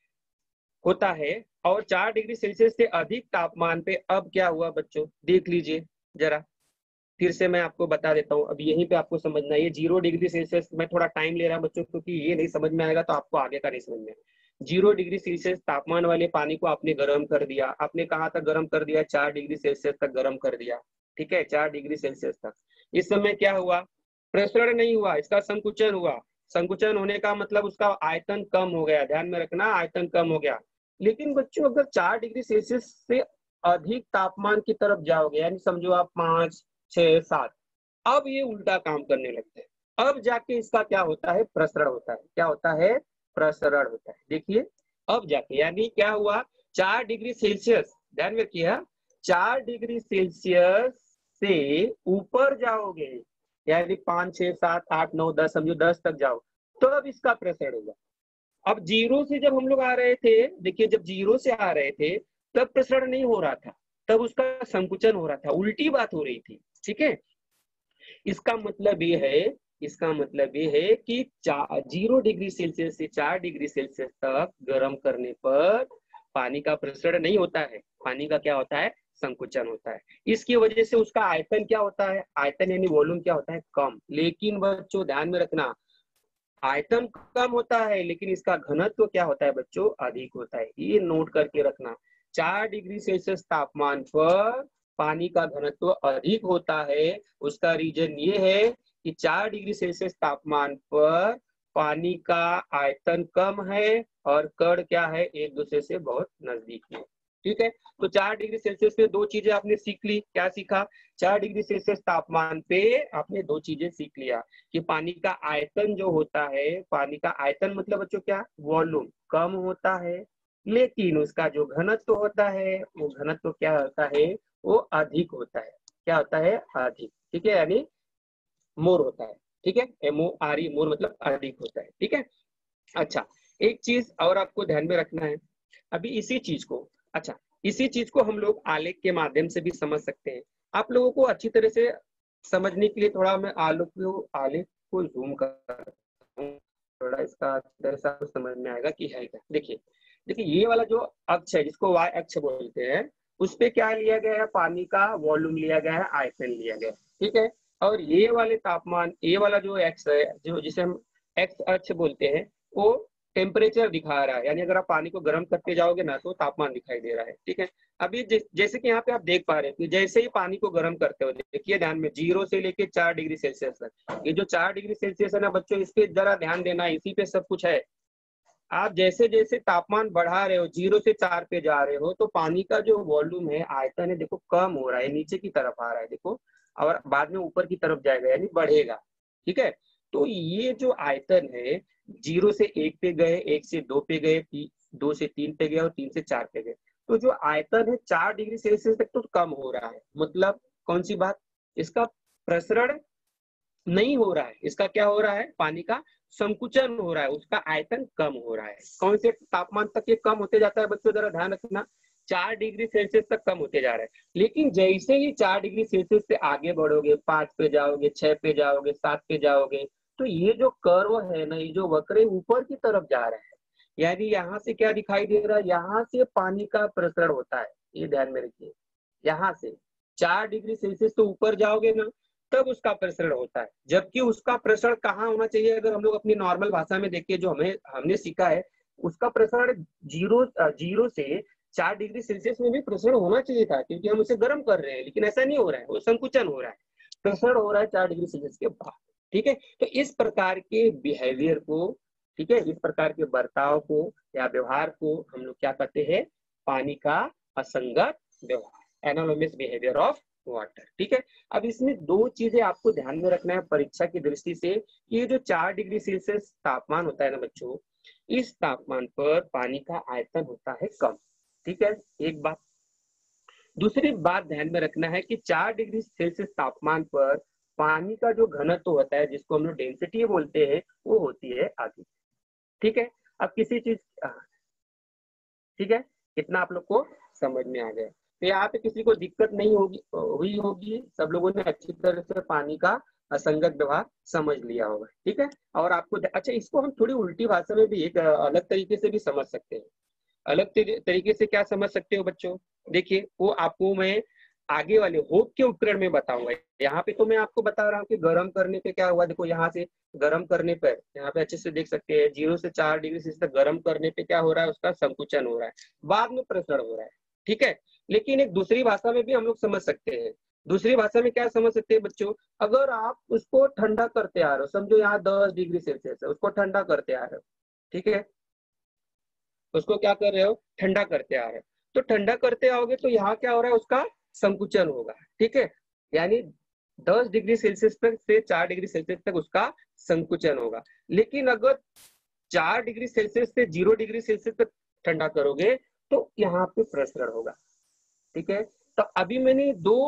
होता है। और चार डिग्री सेल्सियस से अधिक तापमान पे अब क्या हुआ बच्चों, देख लीजिए जरा, फिर से मैं आपको बता देता हूँ, अब यहीं पे आपको समझना है। ये जीरो डिग्री सेल्सियस में थोड़ा टाइम ले रहा है बच्चों, क्योंकि ये नहीं समझ में आएगा तो आपको आगे का नहीं समझ में। जीरो डिग्री सेल्सियस तापमान वाले पानी को आपने गर्म कर दिया, आपने कहा था गर्म कर दिया, चार डिग्री सेल्सियस तक गर्म कर दिया। ठीक है, चार डिग्री सेल्सियस तक। इस समय क्या हुआ, प्रसरण नहीं हुआ, इसका संकुचन हुआ। संकुचन होने का मतलब उसका आयतन कम हो गया, ध्यान में रखना, आयतन कम हो गया। लेकिन बच्चों अगर चार डिग्री सेल्सियस से अधिक तापमान की तरफ जाओगे, यानी समझो आप पांच, छह, सात, अब ये उल्टा काम करने लगते हैं। अब जाके इसका क्या होता है, प्रसरण होता है। क्या होता है, प्रसरण होता है। देखिए अब जाके, यानी क्या हुआ, चार डिग्री सेल्सियस, ध्यान में रखिए, चार डिग्री सेल्सियस से ऊपर जाओगे, यानी पांच, छह, सात, आठ, नौ, दस, समझो दस तक जाओ, तो अब इसका प्रसरण होगा। अब जीरो से जब हम लोग आ रहे थे, देखिए जब जीरो से आ रहे थे तब प्रसरण नहीं हो रहा था, तब उसका संकुचन हो रहा था, उल्टी बात हो रही थी। ठीक है, इसका मतलब ये है, इसका मतलब ये है कि जीरो डिग्री सेल्सियस से चार डिग्री सेल्सियस तक गर्म करने पर पानी का प्रसरण नहीं होता है, पानी का क्या होता है, संकुचन होता है। इसकी वजह से उसका आयतन क्या होता है, आयतन यानी वॉल्यूम क्या होता है, कम। लेकिन बच्चों ध्यान में रखना, आयतन कम होता है लेकिन इसका घनत्व क्या होता है बच्चों, अधिक होता है। ये नोट करके रखना, चार डिग्री सेल्सियस तापमान पर पानी का घनत्व अधिक होता है। उसका रीजन ये है कि चार डिग्री सेल्सियस तापमान पर पानी का आयतन कम है और कण क्या है, एक दूसरे से बहुत नजदीक है। ठीक है, तो चार डिग्री सेल्सियस पे दो चीजें आपने सीख ली। क्या सीखा, चार डिग्री सेल्सियस तापमान पे आपने दो चीजें सीख लिया कि पानी का आयतन जो होता है, पानी का आयतन मतलब बच्चों क्या, वॉल्यूम कम होता है, लेकिन उसका जो घनत्व होता है वो घनत्व क्या होता है, वो अधिक होता है। क्या होता है, अधिक। ठीक है, यानी मोर होता है। ठीक है, एम ओ आर ई, मोर मतलब अधिक होता है। ठीक है, अच्छा एक चीज और आपको ध्यान में रखना है, अभी इसी चीज को, अच्छा इसी चीज को हम लोग आलेख के माध्यम से भी समझ सकते हैं। आप लोगों को अच्छी तरह से समझने के लिए थोड़ा मैं आलेख को आलेख को जूम करता हूं, थोड़ा इसका अच्छी तरह से आपको समझ में आएगा कि है क्या। देखिए देखिए ये वाला जो अक्ष है जिसको वाई अक्ष बोलते हैं, उस पे क्या लिया गया है, पानी का वॉल्यूम लिया गया है, आयतन लिया गया है। ठीक है, और ये वाले तापमान, ये वाला जो एक्स है, जो जिसे हम एक्स अक्ष बोलते हैं, वो टेम्परेचर दिखा रहा है, यानी अगर आप पानी को गर्म करते जाओगे ना तो तापमान दिखाई दे रहा है, ठीक है। अभी जैसे कि यहाँ पे आप देख पा रहे हैं कि जैसे ही पानी को गर्म करते हो, देखिए ध्यान में, जीरो से लेके चार डिग्री सेल्सियस तक, ये जो चार डिग्री सेल्सियस है ना बच्चों, इस पे जरा ध्यान देना, इसी पे सब कुछ है। आप जैसे जैसे तापमान बढ़ा रहे हो, जीरो से चार पे जा रहे हो, तो पानी का जो वॉल्यूम है, आयतन है, देखो कम हो रहा है, नीचे की तरफ आ रहा है, देखो, और बाद में ऊपर की तरफ जाएगा, यानी बढ़ेगा, ठीक है। तो ये जो आयतन है, जीरो से एक पे गए, एक से दो पे गए, दो से तीन पे गए और तीन से चार पे गए, तो जो आयतन है चार डिग्री सेल्सियस तक तो कम हो रहा है। मतलब कौन सी बात, इसका प्रसरण नहीं हो रहा है, इसका क्या हो रहा है, पानी का संकुचन हो रहा है, उसका आयतन कम हो रहा है। कौन से तापमान तक ये कम होते जाता है बच्चों, जरा ध्यान रखना, चार डिग्री सेल्सियस तक कम होते जा रहा है। लेकिन जैसे ही चार डिग्री सेल्सियस से आगे बढ़ोगे, पांच पे जाओगे, छह पे जाओगे, सात पे जाओगे, तो ये जो कर्व है ना, ये जो वक्र ऊपर की तरफ जा रहा है, यानी यहाँ से क्या दिखाई दे रहा है, यहाँ से पानी का प्रसरण होता है, ये ध्यान में रखिए। यहाँ से चार डिग्री सेल्सियस तो ऊपर जाओगे ना, तब उसका प्रसरण होता है, जबकि उसका प्रसरण कहाँ होना चाहिए, अगर हम लोग अपनी नॉर्मल भाषा में देखिए, जो हमें हमने सीखा है, उसका प्रसरण जीरो जीरो से चार डिग्री सेल्सियस में भी प्रसरण होना चाहिए था, क्योंकि हम उसे गर्म कर रहे हैं, लेकिन ऐसा नहीं हो रहा है, वो संकुचन हो रहा है, प्रसरण हो रहा है चार डिग्री सेल्सियस के बाद, ठीक है। तो इस प्रकार के बिहेवियर को, ठीक है, इस प्रकार के बर्ताव को या व्यवहार को हम लोग क्या कहते हैं, पानी का असंगत व्यवहार, एनालोमस बिहेवियर ऑफ वाटर, ठीक है। अब इसमें दो चीजें आपको ध्यान में रखना है परीक्षा की दृष्टि से, कि ये जो चार डिग्री सेल्सियस तापमान होता है ना बच्चों, इस तापमान पर पानी का आयतन होता है कम, ठीक है, एक बात। दूसरी बात ध्यान में रखना है कि चार डिग्री सेल्सियस तापमान पर पानी का जो घनत्व होता है, जिसको हम लोग डेंसिटी बोलते हैं, वो होती है आधी, ठीक है। अब किसी चीज, ठीक है, इतना आप लोग को समझ में आ गया, तो यहाँ पे किसी को दिक्कत नहीं होगी हुई होगी, सब लोगों ने अच्छी तरह से पानी का असंगत व्यवहार समझ लिया होगा, ठीक है। और आपको अच्छा, इसको हम थोड़ी उल्टी भाषा में भी एक अलग तरीके से भी समझ सकते हैं। अलग तरीके से क्या समझ सकते हो बच्चों, देखिए, वो आपको मैं आगे वाले होप के उपकरण में बताऊंगा। यहाँ पे तो मैं आपको बता रहा हूँ कि गर्म करने पे क्या हुआ, देखो यहाँ से गर्म करने पर, यहाँ पे अच्छे से देख सकते हैं, जीरो से चार डिग्री सेल्सियस तक गर्म करने पे क्या हो रहा है, उसका संकुचन हो रहा है, बाद में प्रसरण हो रहा है, ठीक है। लेकिन एक दूसरी भाषा में भी हम लोग समझ सकते हैं। दूसरी भाषा में क्या समझ सकते हैं बच्चों, अगर आप उसको ठंडा करते आ रहे हो, समझो यहाँ दस डिग्री सेल्सियस है, उसको ठंडा करते आ रहे हो, ठीक है, उसको क्या कर रहे हो, ठंडा करते आ रहे हो, तो ठंडा करते आओगे तो यहाँ क्या हो रहा है, उसका संकुचन होगा, ठीक है, यानी दस डिग्री सेल्सियस तक से चार डिग्री सेल्सियस तक उसका संकुचन होगा। लेकिन अगर चार डिग्री सेल्सियस से जीरो डिग्री सेल्सियस तक ठंडा करोगे तो यहाँ पे प्रसरण होगा, ठीक है। तो अभी मैंने दो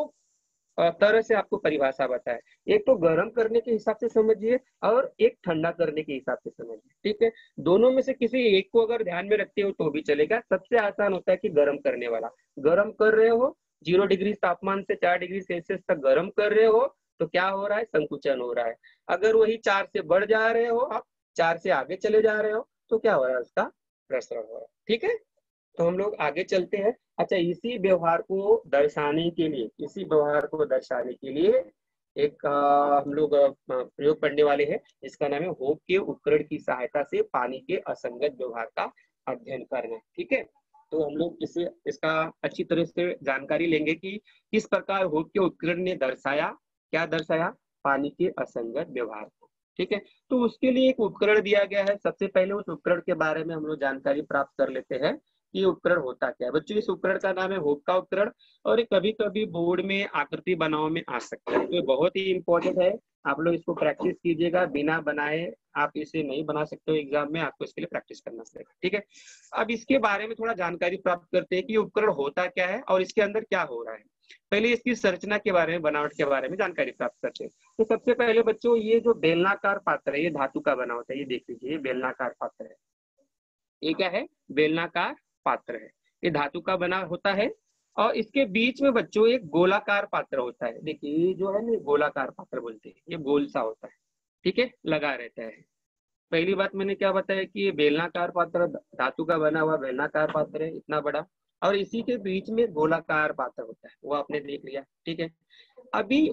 तरह से आपको परिभाषा बताया, एक तो गर्म करने के हिसाब से समझिए और एक ठंडा करने के हिसाब से समझिए, ठीक है। दोनों में से किसी एक को अगर ध्यान में रखते हो तो भी चलेगा, सबसे आसान होता है कि गर्म करने वाला। गर्म कर रहे हो, जीरो डिग्री तापमान से चार डिग्री सेल्सियस तक गर्म कर रहे हो, तो क्या हो रहा है, संकुचन हो रहा है। अगर वही चार से बढ़ जा रहे हो, आप चार से आगे चले जा रहे हो, तो क्या हो रहा है, उसका प्रसरण हो रहा है, ठीक है। तो हम लोग आगे चलते हैं। अच्छा, इसी व्यवहार को दर्शाने के लिए इसी व्यवहार को दर्शाने के लिए एक आ, हम लोग प्रयोग करने वाले हैं, इसका नाम है होप के उपकरण की सहायता से पानी के असंगत व्यवहार का अध्ययन करना, ठीक है। तो हम लोग इसे इसका अच्छी तरह से जानकारी लेंगे कि किस प्रकार होप के उपकरण ने दर्शाया, क्या दर्शाया, पानी के असंगत व्यवहार को, ठीक है। तो उसके लिए एक उपकरण दिया गया है, सबसे पहले उस उपकरण के बारे में हम लोग जानकारी प्राप्त कर लेते हैं, ये उपकरण होता क्या है बच्चों। इस उपकरण का नाम है होप का उपकरण, और कभी कभी बोर्ड में आकृति बनाओ में आ सकता है, तो ये बहुत ही इंपॉर्टेंट है, आप लोग इसको प्रैक्टिस कीजिएगा, बिना बनाए आप इसे नहीं बना सकते हो एग्जाम में, आपको इसके लिए प्रैक्टिस करना पड़ेगा, ठीक है। अब इसके बारे में थोड़ा जानकारी प्राप्त करते हैं कि ये उपकरण होता क्या है और इसके अंदर क्या हो रहा है। पहले इसकी संरचना के बारे में, बनावट के बारे में जानकारी प्राप्त करते हैं। तो सबसे पहले बच्चों, ये जो बेलनाकार पात्र है, ये धातु का बना होता है, ये देख लीजिए, ये बेलनाकार पात्र है, ये क्या है, बेलनाकार पात्र है, ये धातु का बना होता है, और इसके बीच में बच्चों एक गोलाकार पात्र होता है, देखिए ये जो है ना, गोलाकार पात्र बोलते हैं, ये गोल सा होता है, ठीक है, लगा रहता है। पहली बात मैंने क्या बताया कि ये बेलनाकार पात्र, धातु का बना हुआ बेलनाकार पात्र है, इतना बड़ा, और इसी के बीच में गोलाकार पात्र होता है, वो आपने देख लिया, ठीक है। अभी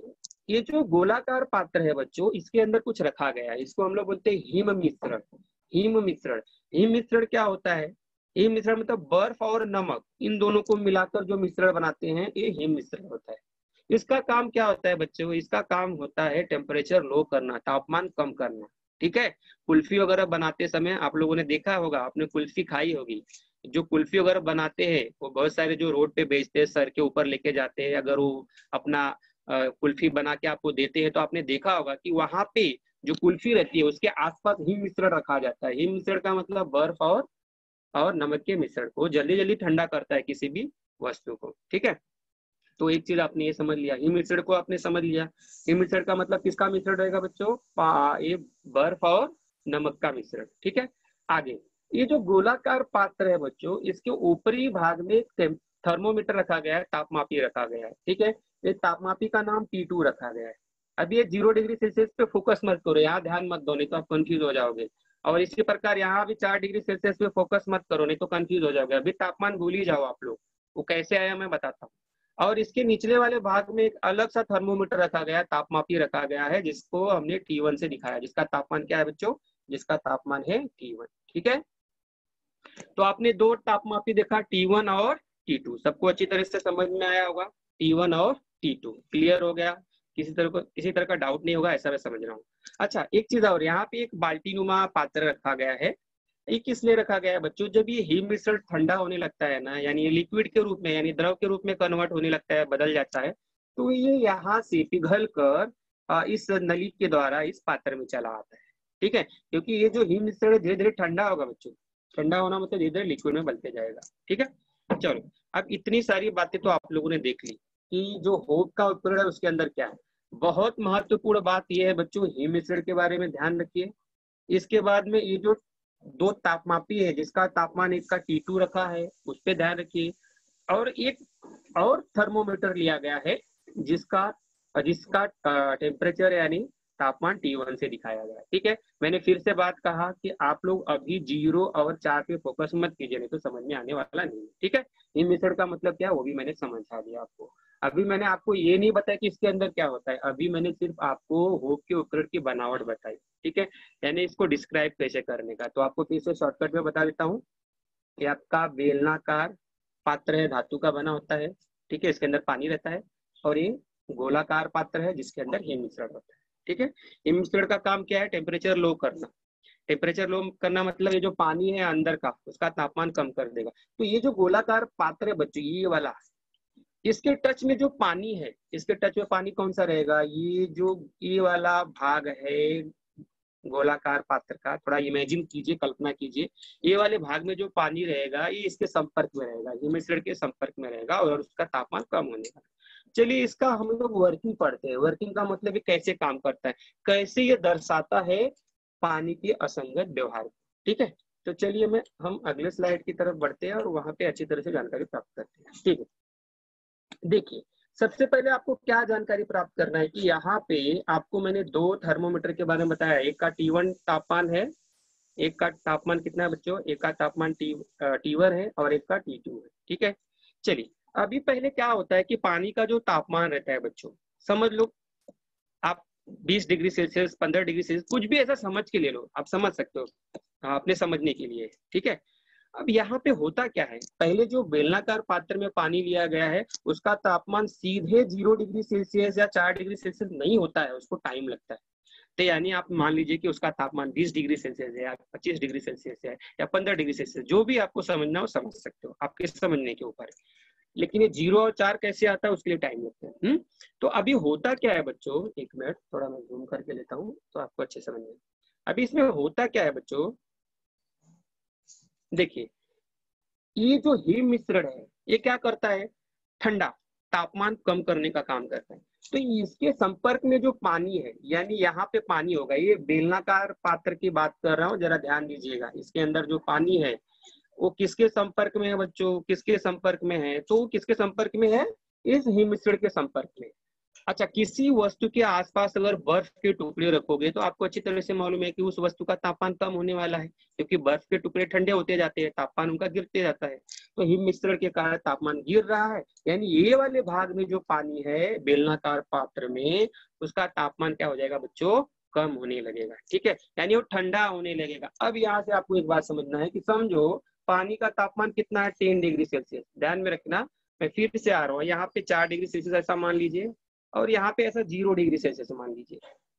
ये जो गोलाकार पात्र है बच्चों, इसके अंदर कुछ रखा गया है, इसको हम लोग बोलते हैं हिम मिश्रण। हिम मिश्रण हिम मिश्रण क्या होता है? हिम मिश्रण मतलब बर्फ और नमक, इन दोनों को मिलाकर जो मिश्रण बनाते हैं, ये हिम मिश्रण होता है। इसका काम क्या होता है बच्चों? इसका काम होता है टेम्परेचर लो करना, तापमान कम करना। ठीक है, कुल्फी वगैरह बनाते समय आप लोगों ने देखा होगा, आपने कुल्फी खाई होगी। जो कुल्फी वगैरह बनाते हैं वो बहुत सारे जो रोड पे बेचते हैं, सर के ऊपर लेके जाते हैं, अगर वो अपना कुल्फी बना के आपको देते हैं तो आपने देखा होगा कि वहां पे जो कुल्फी रहती है उसके आसपास हिम मिश्रण रखा जाता है। हिम मिश्रण का मतलब बर्फ और और नमक के मिश्रण को जल्दी जल्दी ठंडा करता है किसी भी वस्तु को। ठीक है, तो एक चीज आपने ये समझ लिया, हिम मिश्रण को आपने समझ लिया। हिम मिश्रण का मतलब किसका मिश्रण रहेगा बच्चों? ये बर्फ और नमक का मिश्रण। ठीक है, आगे ये जो गोलाकार पात्र है बच्चों, इसके ऊपरी भाग में थर्मोमीटर रखा गया है, तापमापी रखा गया है। ठीक है, ये तापमापी का नाम टी टू रखा गया है। अब ये जीरो डिग्री सेल्सियस पे फोकस मत करो, यहाँ ध्यान मत दो, नहीं तो आप कंफ्यूज हो जाओगे। और इसी प्रकार यहाँ भी चार डिग्री सेल्सियस पे फोकस मत करो, नहीं तो कंफ्यूज हो जाओगे। अभी तापमान भूल ही जाओ आप लोग, वो कैसे आया मैं बताता हूँ। और इसके निचले वाले भाग में एक अलग सा थर्मोमीटर रखा गया है, तापमापी रखा गया है, जिसको हमने टी वन से दिखाया, जिसका तापमान क्या है बच्चों? जिसका तापमान है टी वन। ठीक है, तो आपने दो तापमापी देखा, टी वन और टी टू। सबको अच्छी तरह से समझ में आया होगा? टी वन और टी टू क्लियर हो गया? किसी तरह को किसी तरह का डाउट नहीं होगा, ऐसा मैं समझ रहा हूँ। अच्छा, एक चीज और, यहाँ पे एक बाल्टी नुमा पात्र रखा गया है। ये किस लिए रखा गया है बच्चों? जब ये हिम मिश्रण ठंडा होने लगता है ना, यानी ये लिक्विड के रूप में, यानी द्रव के रूप में कन्वर्ट होने लगता है, बदल जाता है, तो ये यहाँ से पिघल कर इस नली के द्वारा इस पात्र में चला आता है। ठीक है, क्योंकि ये जो हिम मिश्रण धीरे धीरे ठंडा होगा बच्चों, ठंडा होना मतलब धीरे धीरे लिक्विड में बदलते जाएगा। ठीक है, चलो अब इतनी सारी बातें तो आप लोगों ने देख ली कि जो होप का उपकरण है उसके अंदर क्या है। बहुत महत्वपूर्ण बात यह है बच्चों, हिम मिश्रण के बारे में ध्यान रखिए। इसके बाद में ये जो दो तापमापी है, जिसका तापमान एक का टी टू रखा है, उस पर ध्यान रखिए। और एक और थर्मोमीटर लिया गया है, जिसका जिसका टेम्परेचर यानी तापमान टी वन से दिखाया गया है। ठीक है, मैंने फिर से बात कहा कि आप लोग अभी जीरो और चार पे फोकस मत कीजिए, नहीं तो समझ में आने वाला नहीं है। ठीक है, हिम मिश्रण का मतलब क्या है वो भी मैंने समझा दिया आपको। अभी मैंने आपको ये नहीं बताया कि इसके अंदर क्या होता है, अभी मैंने सिर्फ आपको होप के उपकरण की बनावट बताई। ठीक है, यानी इसको डिस्क्राइब कैसे करने का। तो आपको फिर से शॉर्टकट में बता देता हूँ कि आपका बेलनाकार पात्र है, धातु का बना होता है। ठीक है, इसके अंदर पानी रहता है। और ये गोलाकार पात्र है, जिसके अंदर हिम मिश्रण होता है। ठीक है, हिम मिश्रण का काम क्या है? टेम्परेचर लो करना। टेम्परेचर लो करना मतलब ये जो पानी है अंदर का, उसका तापमान कम कर देगा। तो ये जो गोलाकार पात्र है बच्चों, ये वाला, इसके टच में जो पानी है, इसके टच में पानी कौन सा रहेगा? ये जो ये वाला भाग है गोलाकार पात्र का, थोड़ा इमेजिन कीजिए, कल्पना कीजिए, ये वाले भाग में जो पानी रहेगा ये इसके संपर्क में रहेगा, हिम मिश्रण के संपर्क में रहेगा, और उसका तापमान कम होने का। चलिए इसका हम लोग वर्किंग पढ़ते हैं। वर्किंग का मतलब ये कैसे काम करता है, कैसे ये दर्शाता है पानी के असंगत व्यवहार। ठीक है, तो चलिए मैं हम अगले स्लाइड की तरफ बढ़ते हैं और वहां पे अच्छी तरह से जानकारी प्राप्त करते हैं। ठीक है, देखिए सबसे पहले आपको क्या जानकारी प्राप्त करना है कि यहाँ पे आपको मैंने दो थर्मोमीटर के बारे में बताया। एक का टी वन तापमान है, एक का तापमान कितना है बच्चों? एक का तापमान टी टी वन है और एक का टी टू है। ठीक है, चलिए अभी पहले क्या होता है कि पानी का जो तापमान रहता है बच्चों, समझ लो आप बीस डिग्री सेल्सियस, पंद्रह डिग्री सेल्सियस, कुछ भी ऐसा समझ के ले लो, आप समझ सकते हो अपने समझने के लिए। ठीक है, अब यहाँ पे होता क्या है, पहले जो बेलनाकार पात्र में पानी लिया गया है उसका तापमान सीधे जीरो डिग्री सेल्सियस या चार डिग्री सेल्सियस नहीं होता है, उसको टाइम लगता है। तो यानी आप मान लीजिए कि उसका तापमान बीस डिग्री सेल्सियस है या पच्चीस डिग्री सेल्सियस है या पंद्रह डिग्री सेल्सियस, जो भी आपको समझना हो समझ सकते हो, आपके समझने के ऊपर। लेकिन ये जीरो और चार कैसे आता है उसके लिए टाइम लगता है। हुँ? तो अभी होता क्या है बच्चों, एक मिनट थोड़ा मैं जूम करके लेता हूँ तो आपको अच्छे समझ में। अभी इसमें होता क्या है बच्चों, देखिए ये जो हिम मिश्रण है ये क्या करता है? ठंडा, तापमान कम करने का काम करता है। तो इसके संपर्क में जो पानी है, यानी यहाँ पे पानी होगा, ये बेलनाकार पात्र की बात कर रहा हूँ, जरा ध्यान दीजिएगा। इसके अंदर जो पानी है वो किसके संपर्क में है बच्चों? किसके संपर्क में है? तो किसके संपर्क में है? इस हिम मिश्रण के संपर्क में। अच्छा, किसी वस्तु के आसपास अगर बर्फ के टुकड़े रखोगे तो आपको अच्छी तरह से मालूम है कि उस वस्तु का तापमान कम होने वाला है, क्योंकि बर्फ के टुकड़े ठंडे होते जाते हैं, तापमान उनका गिरते जाता है। तो हिम मिश्रण के कारण तापमान गिर रहा है, यानी ये वाले भाग में जो पानी है बेलनाकार पात्र में, उसका तापमान क्या हो जाएगा बच्चों, कम होने लगेगा। ठीक है, यानी वो ठंडा होने लगेगा। अब यहाँ से आपको एक बात समझना है कि समझो पानी का तापमान कितना है, टेन डिग्री सेल्सियस। ध्यान में रखना, मैं फिर से आ रहा हूँ, यहाँ पे चार डिग्री सेल्सियस ऐसा मान लीजिए, और यहाँ पे ऐसा जीरो डिग्री सेल्सियस मान लीजिए,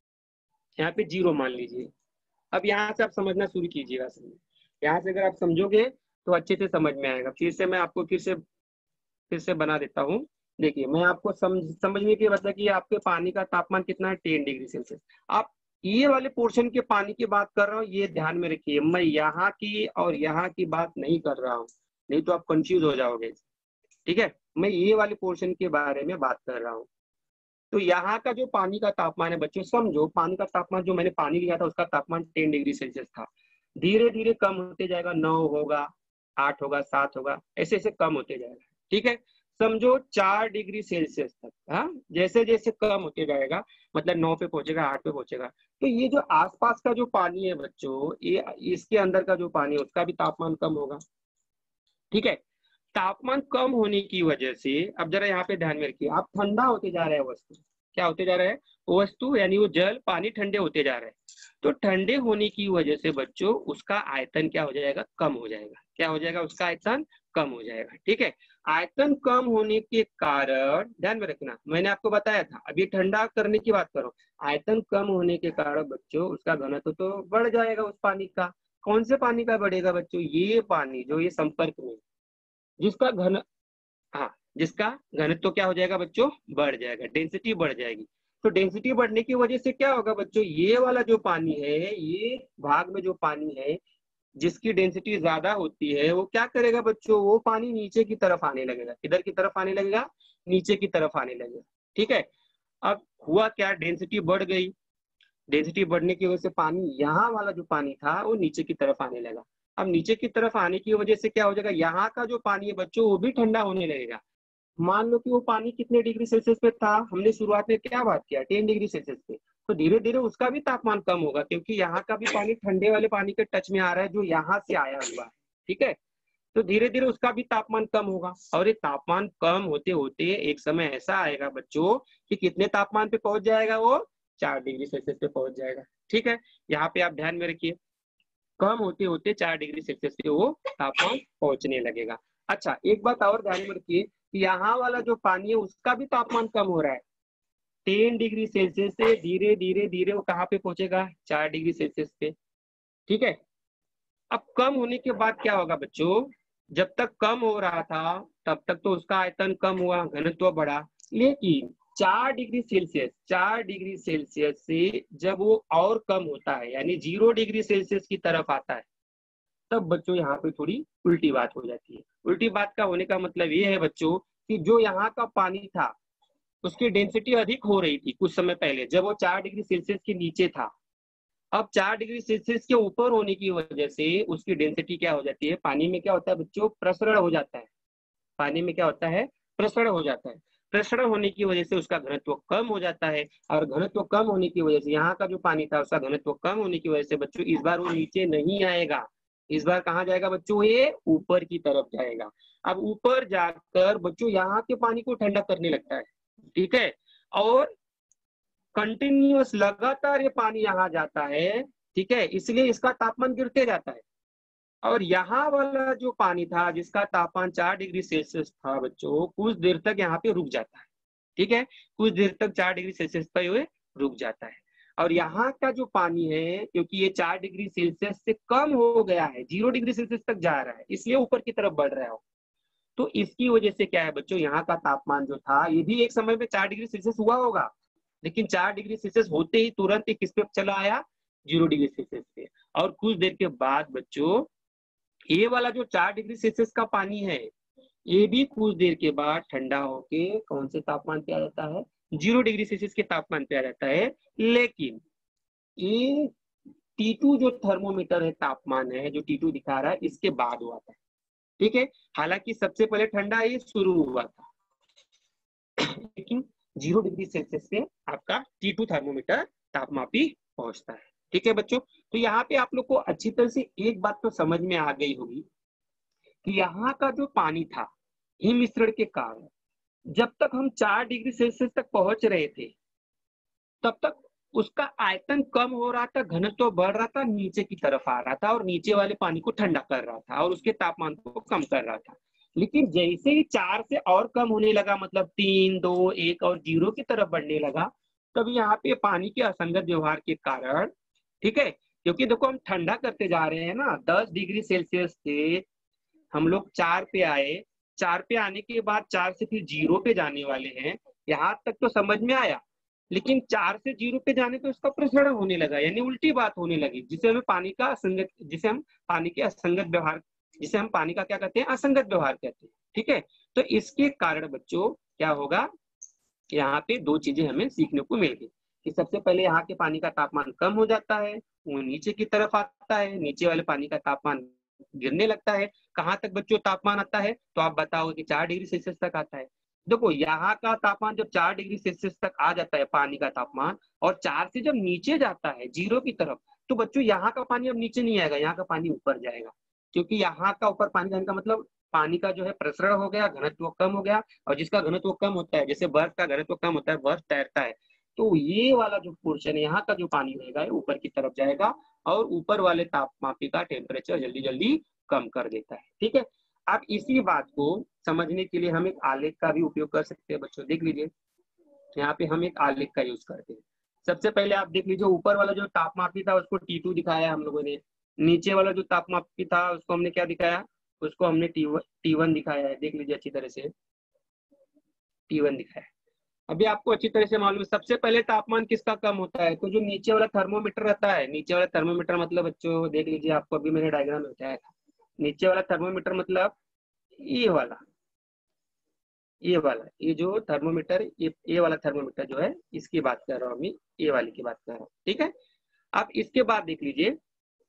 यहाँ पे जीरो मान लीजिए। अब यहाँ से आप समझना शुरू कीजिएगा। यहाँ से अगर आप समझोगे तो अच्छे से समझ में आएगा। फिर से मैं आपको फिर से फिर से बना देता हूँ। देखिए, मैं आपको समझ समझने की मतलब कि आपके पानी का तापमान कितना है, टेन डिग्री सेल्सियस। आप ये वाले पोर्शन के पानी की बात कर रहा हूँ, ये ध्यान में रखिए, मैं यहाँ की और यहाँ की बात नहीं कर रहा हूँ, नहीं तो आप कंफ्यूज हो जाओगे। ठीक है, मैं ये वाले पोर्शन के बारे में बात कर रहा हूँ। तो यहाँ का जो पानी का तापमान है बच्चों, समझो पानी का तापमान जो मैंने पानी लिया था उसका तापमान टेन डिग्री सेल्सियस था, धीरे धीरे कम होते जाएगा, नौ होगा, आठ होगा, सात होगा, ऐसे ऐसे कम होते जाएगा। ठीक है, समझो चार डिग्री सेल्सियस तक, हाँ, जैसे जैसे कम होते जाएगा, मतलब नौ पे पहुंचेगा, आठ पे पहुंचेगा, तो ये जो आसपास का जो पानी है बच्चों, ये इसके अंदर का जो पानी है उसका भी तापमान कम होगा। ठीक है, तापमान कम होने की वजह से, अब जरा यहाँ पे ध्यान में रखिए, आप ठंडा होते जा रहे हैं वस्तु, क्या होते जा रहा है, वस्तु यानी वो जल पानी ठंडे होते जा रहे हैं। तो ठंडे होने की वजह से बच्चों उसका आयतन क्या हो जाएगा, कम हो जाएगा। क्या हो जाएगा, उसका आयतन कम हो जाएगा। ठीक है, आयतन कम होने के कारण, ध्यान में रखना, मैंने आपको बताया था, अभी ठंडा करने की बात करो, आयतन कम होने के कारण बच्चों उसका घनत्व तो बढ़ जाएगा उस पानी का। कौन से पानी का बढ़ेगा बच्चों, ये पानी जो ये संपर्क में, जिसका घन हाँ जिसका घनत्व तो क्या हो जाएगा बच्चों, बढ़ जाएगा, डेंसिटी बढ़ जाएगी। तो डेंसिटी बढ़ने की वजह से क्या होगा बच्चों, ये वाला जो पानी है, ये भाग में जो पानी है जिसकी डेंसिटी ज्यादा होती है, वो क्या करेगा बच्चों, वो पानी नीचे की तरफ आने लगेगा। किधर की तरफ आने लगेगा, नीचे की तरफ आने लगेगा। ठीक है, अब हुआ क्या, डेंसिटी बढ़ गई, डेंसिटी बढ़ने की वजह से पानी, यहाँ वाला जो पानी था वो नीचे की तरफ आने लगा। अब नीचे की तरफ आने की वजह से क्या हो जाएगा, यहाँ का जो पानी है बच्चों वो भी ठंडा होने लगेगा। मान लो कि वो पानी कितने डिग्री सेल्सियस पे था, हमने शुरुआत में क्या बात किया, टेन डिग्री सेल्सियस पे, तो धीरे धीरे उसका भी तापमान कम होगा, क्योंकि यहाँ का भी पानी ठंडे वाले पानी के टच में आ रहा है जो यहाँ से आया हुआ है। ठीक है, तो धीरे धीरे उसका भी तापमान कम होगा, और ये तापमान कम होते होते एक समय ऐसा आएगा बच्चों कि कितने तापमान पे पहुंच जाएगा, वो चार डिग्री सेल्सियस पे पहुंच जाएगा। ठीक है, यहाँ पे आप ध्यान में रखिए, कम होते होते चार डिग्री सेल्सियस पे वो तापमान पहुंचने लगेगा। अच्छा, एक बात और ध्यान में रखिए कि यहाँ वाला जो पानी है उसका भी तापमान कम हो रहा है, टेन डिग्री सेल्सियस से धीरे धीरे धीरे वो कहाँ पे पहुंचेगा, चार डिग्री सेल्सियस पे। ठीक है, अब कम होने के बाद क्या होगा बच्चों, जब तक कम हो रहा था तब तक तो उसका आयतन कम हुआ, घनत्व बढ़ा, लेकिन चार डिग्री सेल्सियस चार डिग्री सेल्सियस से जब वो और कम होता है, यानी जीरो डिग्री सेल्सियस की तरफ आता है, तब बच्चों यहाँ पे थोड़ी उल्टी बात हो जाती है। उल्टी बात का होने का मतलब ये है बच्चों कि जो यहाँ का पानी था उसकी डेंसिटी अधिक हो रही थी कुछ समय पहले, जब वो चार डिग्री सेल्सियस के नीचे था। अब चार डिग्री सेल्सियस के ऊपर होने की वजह से उसकी डेंसिटी क्या हो जाती है, पानी में क्या होता है बच्चों, प्रसरण हो जाता है। पानी में क्या होता है, प्रसरण हो जाता है। प्रसरण होने की वजह से उसका घनत्व कम हो जाता है, और घनत्व कम होने की वजह से यहाँ का जो पानी था उसका घनत्व कम होने की वजह से बच्चों इस बार वो नीचे नहीं आएगा, इस बार कहाँ जाएगा बच्चों, ये ऊपर की तरफ जाएगा। अब ऊपर जाकर बच्चों यहाँ के पानी को ठंडा करने लगता है। ठीक है, और कंटिन्यूअस लगातार ये पानी यहाँ जाता है। ठीक है, इसलिए इसका तापमान गिरते जाता है, और यहाँ वाला जो पानी था जिसका तापमान चार डिग्री सेल्सियस था बच्चों, कुछ देर तक यहाँ पे रुक जाता है। ठीक है, कुछ देर तक चार डिग्री सेल्सियस पे हुए रुक जाता है, और यहाँ का जो पानी है क्योंकि ये चार डिग्री सेल्सियस से कम हो गया है, जीरो डिग्री सेल्सियस तक जा रहा है, इसलिए ऊपर की तरफ बढ़ रहा है। तो इसकी वजह से क्या है बच्चों, यहाँ का तापमान जो था ये भी एक समय में चार डिग्री सेल्सियस हुआ होगा, लेकिन चार डिग्री सेल्सियस होते ही तुरंत किस पे चला आया, जीरो डिग्री सेल्सियस पे। और कुछ देर के बाद बच्चों ये वाला जो चार डिग्री सेल्सियस का पानी है ये भी कुछ देर के बाद ठंडा होके कौन से तापमान पे आ जाता है, जीरो डिग्री सेल्सियस के तापमान पे आ जाता है। लेकिन ये टी टू जो थर्मोमीटर है, तापमान है जो टी टू दिखा रहा है, इसके बाद हुआ था। ठीक है, हालांकि सबसे पहले ठंडा ये शुरू हुआ था, लेकिन जीरो डिग्री सेल्सियस पे आपका टी टू थर्मोमीटर तापमापी पहुंचता है। ठीक है बच्चों, तो यहाँ पे आप लोग को अच्छी तरह से एक बात तो समझ में आ गई होगी कि यहाँ का जो पानी था हिम मिश्रण के कारण जब तक हम चार डिग्री सेल्सियस तक पहुंच रहे थे तब तक उसका आयतन कम हो रहा था, घनत्व बढ़ रहा था, नीचे की तरफ आ रहा था और नीचे वाले पानी को ठंडा कर रहा था और उसके तापमान को कम कर रहा था। लेकिन जैसे ही चार से और कम होने लगा, मतलब तीन, दो, एक और जीरो की तरफ बढ़ने लगा, तब यहाँ पे पानी के असंगत व्यवहार के कारण, ठीक है, क्योंकि देखो हम ठंडा करते जा रहे हैं ना, दस डिग्री सेल्सियस से हम लोग चार पे आए, चार पे आने के बाद चार से फिर जीरो पे जाने वाले हैं, यहाँ तक तो समझ में आया। लेकिन चार से जीरो पे जाने पे उसका प्रसरण होने लगा, यानी उल्टी बात होने लगी, जिसे हमें पानी का असंगत, जिसे हम पानी के असंगत व्यवहार, जिसे हम पानी का क्या कहते हैं, असंगत व्यवहार कहते हैं। ठीक है, तो इसके कारण बच्चों क्या होगा, यहाँ पे दो चीजें हमें सीखने को मिल गई कि सबसे पहले यहाँ के पानी का तापमान कम हो जाता है, वो नीचे की तरफ आता है, नीचे वाले पानी का तापमान गिरने लगता है। कहाँ तक बच्चों तापमान आता है, तो आप बताओ कि चार डिग्री सेल्सियस तक आता है। देखो यहाँ का तापमान जब चार डिग्री सेल्सियस तक आ जाता है पानी का तापमान, और चार से जब नीचे जाता है जीरो की तरफ, तो बच्चों यहाँ का पानी अब नीचे नहीं आएगा, यहाँ का पानी ऊपर जाएगा, क्योंकि यहाँ का ऊपर पानी जाने का मतलब पानी का जो है प्रसरण हो गया, घनत्व कम हो गया, और जिसका घनत्व कम होता है, जैसे बर्फ का घनत्व कम होता है, बर्फ तैरता है, तो ये वाला जो पोर्शन है यहाँ का जो पानी रहेगा ऊपर की तरफ जाएगा और ऊपर वाले तापमापी का टेम्परेचर जल्दी जल्दी कम कर देता है। ठीक है, आप इसी बात को समझने के लिए हम एक आलेख का भी उपयोग कर सकते हैं बच्चों। देख लीजिए, यहाँ पे हम एक आलेख का यूज करते हैं। सबसे पहले आप देख लीजिए, ऊपर वाला जो तापमापी था उसको टी टू दिखाया हम लोगों ने, नीचे वाला जो तापमापी था उसको हमने क्या दिखाया, उसको हमने टी वन टी वन दिखाया है। देख लीजिए अच्छी तरह से, टी वन दिखाया। अभी आपको अच्छी तरह से मालूम है सबसे पहले तापमान किसका कम होता है, तो जो नीचे वाला थर्मोमीटर रहता है, नीचे वाला थर्मोमीटर मतलब बच्चों देख लीजिए, आपको अभी मैंने डायग्राम में बताया था, नीचे वाला थर्मोमीटर मतलब ये वाला, ये वाला, ये जो थर्मोमीटर, ये ये वाला थर्मोमीटर जो है, इसकी बात कर रहा हूँ मैं, ये वाली की बात कर रहा हूँ। ठीक है, आप इसके बाद देख लीजिए,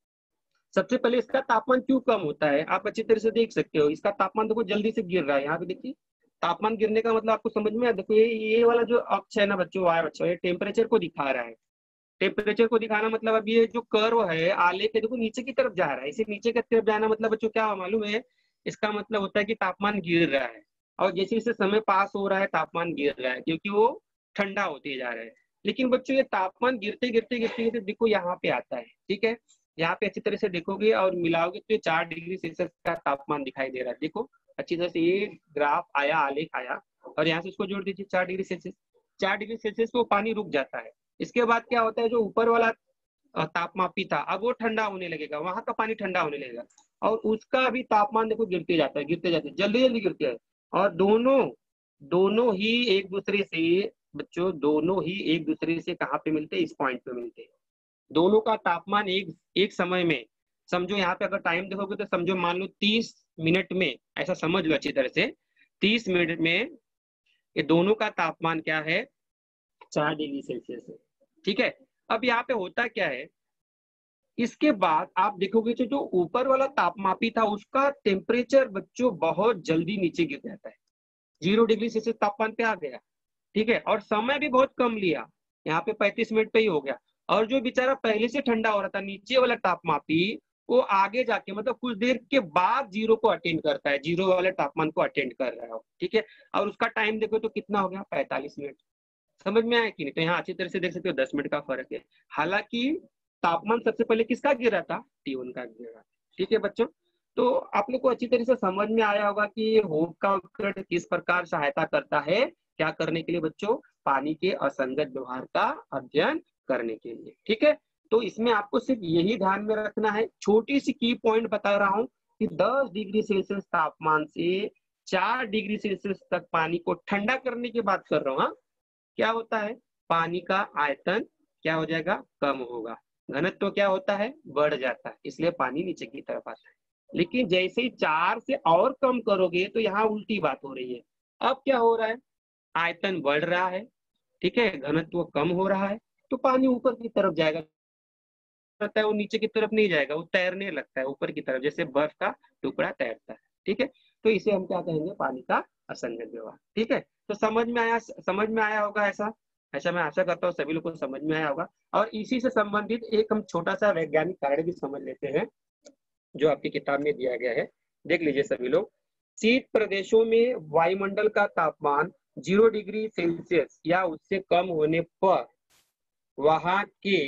सबसे पहले इसका तापमान क्यों कम होता है, आप अच्छी तरह से देख सकते हो, इसका तापमान देखो जल्दी से गिर रहा है। यहाँ पे देखिए तापमान गिरने का मतलब आपको समझ में आया, देखो ये ये वाला जो अक्ष है ना बच्चों, वाय अक्ष, ये टेम्परेचर को दिखा रहा है। टेम्परेचर को दिखाना मतलब अब ये जो कर्व है आलेख है, देखो नीचे की तरफ जा रहा है, इसे नीचे की तरफ जाना मतलब बच्चों क्या मालूम है, इसका मतलब होता है कि तापमान गिर रहा है, और जैसे जैसे समय पास हो रहा है तापमान गिर रहा है, क्योंकि वो ठंडा होते जा रहा है। लेकिन बच्चों ये तापमान गिरते गिरते गिरते गिरते देखो यहाँ पे आता है। ठीक है, यहाँ पे अच्छी तरह से देखोगे और मिलाओगे तो ये चार डिग्री सेल्सियस का तापमान दिखाई दे रहा है। देखो अच्छी तरह से ये ग्राफ आया, आलेख आया, और यहाँ से इसको जोड़ दीजिए, चार डिग्री सेल्सियस, चार डिग्री सेल्सियस पे वो पानी रुक जाता है। इसके बाद क्या होता है, जो ऊपर वाला तापमापी था अब वो ठंडा होने लगेगा, वहां का पानी ठंडा होने लगेगा, और उसका भी तापमान देखो गिरते जाता है, गिरते जाते जल्दी जल्दी गिरते हैं, और दोनों दोनों ही एक दूसरे से बच्चों, दोनों ही एक दूसरे से कहाँ पे मिलते हैं, इस पॉइंट पे मिलते हैं। दोनों का तापमान एक एक समय में, समझो यहाँ पे अगर टाइम देखोगे तो समझो मान लो तीस मिनट में, ऐसा समझ लो अच्छी तरह से, तीस मिनट में ये दोनों का तापमान क्या है, चार डिग्री सेल्सियस है। ठीक है, अब यहाँ पे होता क्या है, इसके बाद आप देखोगे तो जो ऊपर वाला तापमापी था उसका टेम्परेचर बच्चों बहुत जल्दी नीचे गिर जाता है, जीरो डिग्री सेल्सियस तापमान पे आ गया। ठीक है, और समय भी बहुत कम लिया, यहाँ पे पैंतीस मिनट पे ही हो गया, और जो बेचारा पहले से ठंडा हो रहा था नीचे वाला तापमापी, वो आगे जाके मतलब कुछ देर के बाद जीरो को अटेंड करता है, जीरो वाले तापमान को अटेंड कर रहा है। ठीक है, और उसका टाइम देखो तो कितना हो गया, पैंतालीस मिनट। समझ में आया कि नहीं, तो यहाँ अच्छी तरह से देख सकते हो दस मिनट का फर्क है। हालांकि तापमान सबसे पहले किसका गिरा था, टी वन का गिरा। ठीक है बच्चों, तो आप लोग को अच्छी तरह से समझ में आया होगा कि होप का उपकरण किस प्रकार सहायता करता है, क्या करने के लिए बच्चों, पानी के असंगत व्यवहार का अध्ययन करने के लिए। ठीक है, तो इसमें आपको सिर्फ यही ध्यान में रखना है, छोटी सी की पॉइंट बता रहा हूँ कि दस डिग्री सेल्सियस तापमान से चार डिग्री सेल्सियस तक पानी को ठंडा करने की बात कर रहा हूँ। क्या होता है, पानी का आयतन क्या हो जाएगा, कम होगा, घनत्व तो क्या होता है, बढ़ जाता है, इसलिए पानी नीचे की तरफ आता है। लेकिन जैसे ही चार से और कम करोगे तो यहाँ उल्टी बात हो रही है, अब क्या हो रहा है, आयतन बढ़ रहा है, ठीक है, घनत्व कम हो रहा है, तो पानी ऊपर की तरफ जाएगा, है वो नीचे की तरफ नहीं जाएगा, वो तैरने लगता है ऊपर की तरफ, जैसे बर्फ का टुकड़ा तैरता है। ठीक है, तो इसे हम क्या कहेंगे, पानी का असंगत व्यवहार। ठीक है, तो समझ में आया, समझ में आया होगा ऐसा ऐसा मैं आशा करता हूँ सभी लोग को समझ में आया होगा। और इसी से संबंधित एक हम छोटा सा वैज्ञानिक कारण भी समझ लेते हैं जो आपकी किताब में दिया गया है। देख लीजिए सभी लोग, शीत प्रदेशों में वायुमंडल का तापमान जीरो डिग्री सेल्सियस या उससे कम होने पर वहां के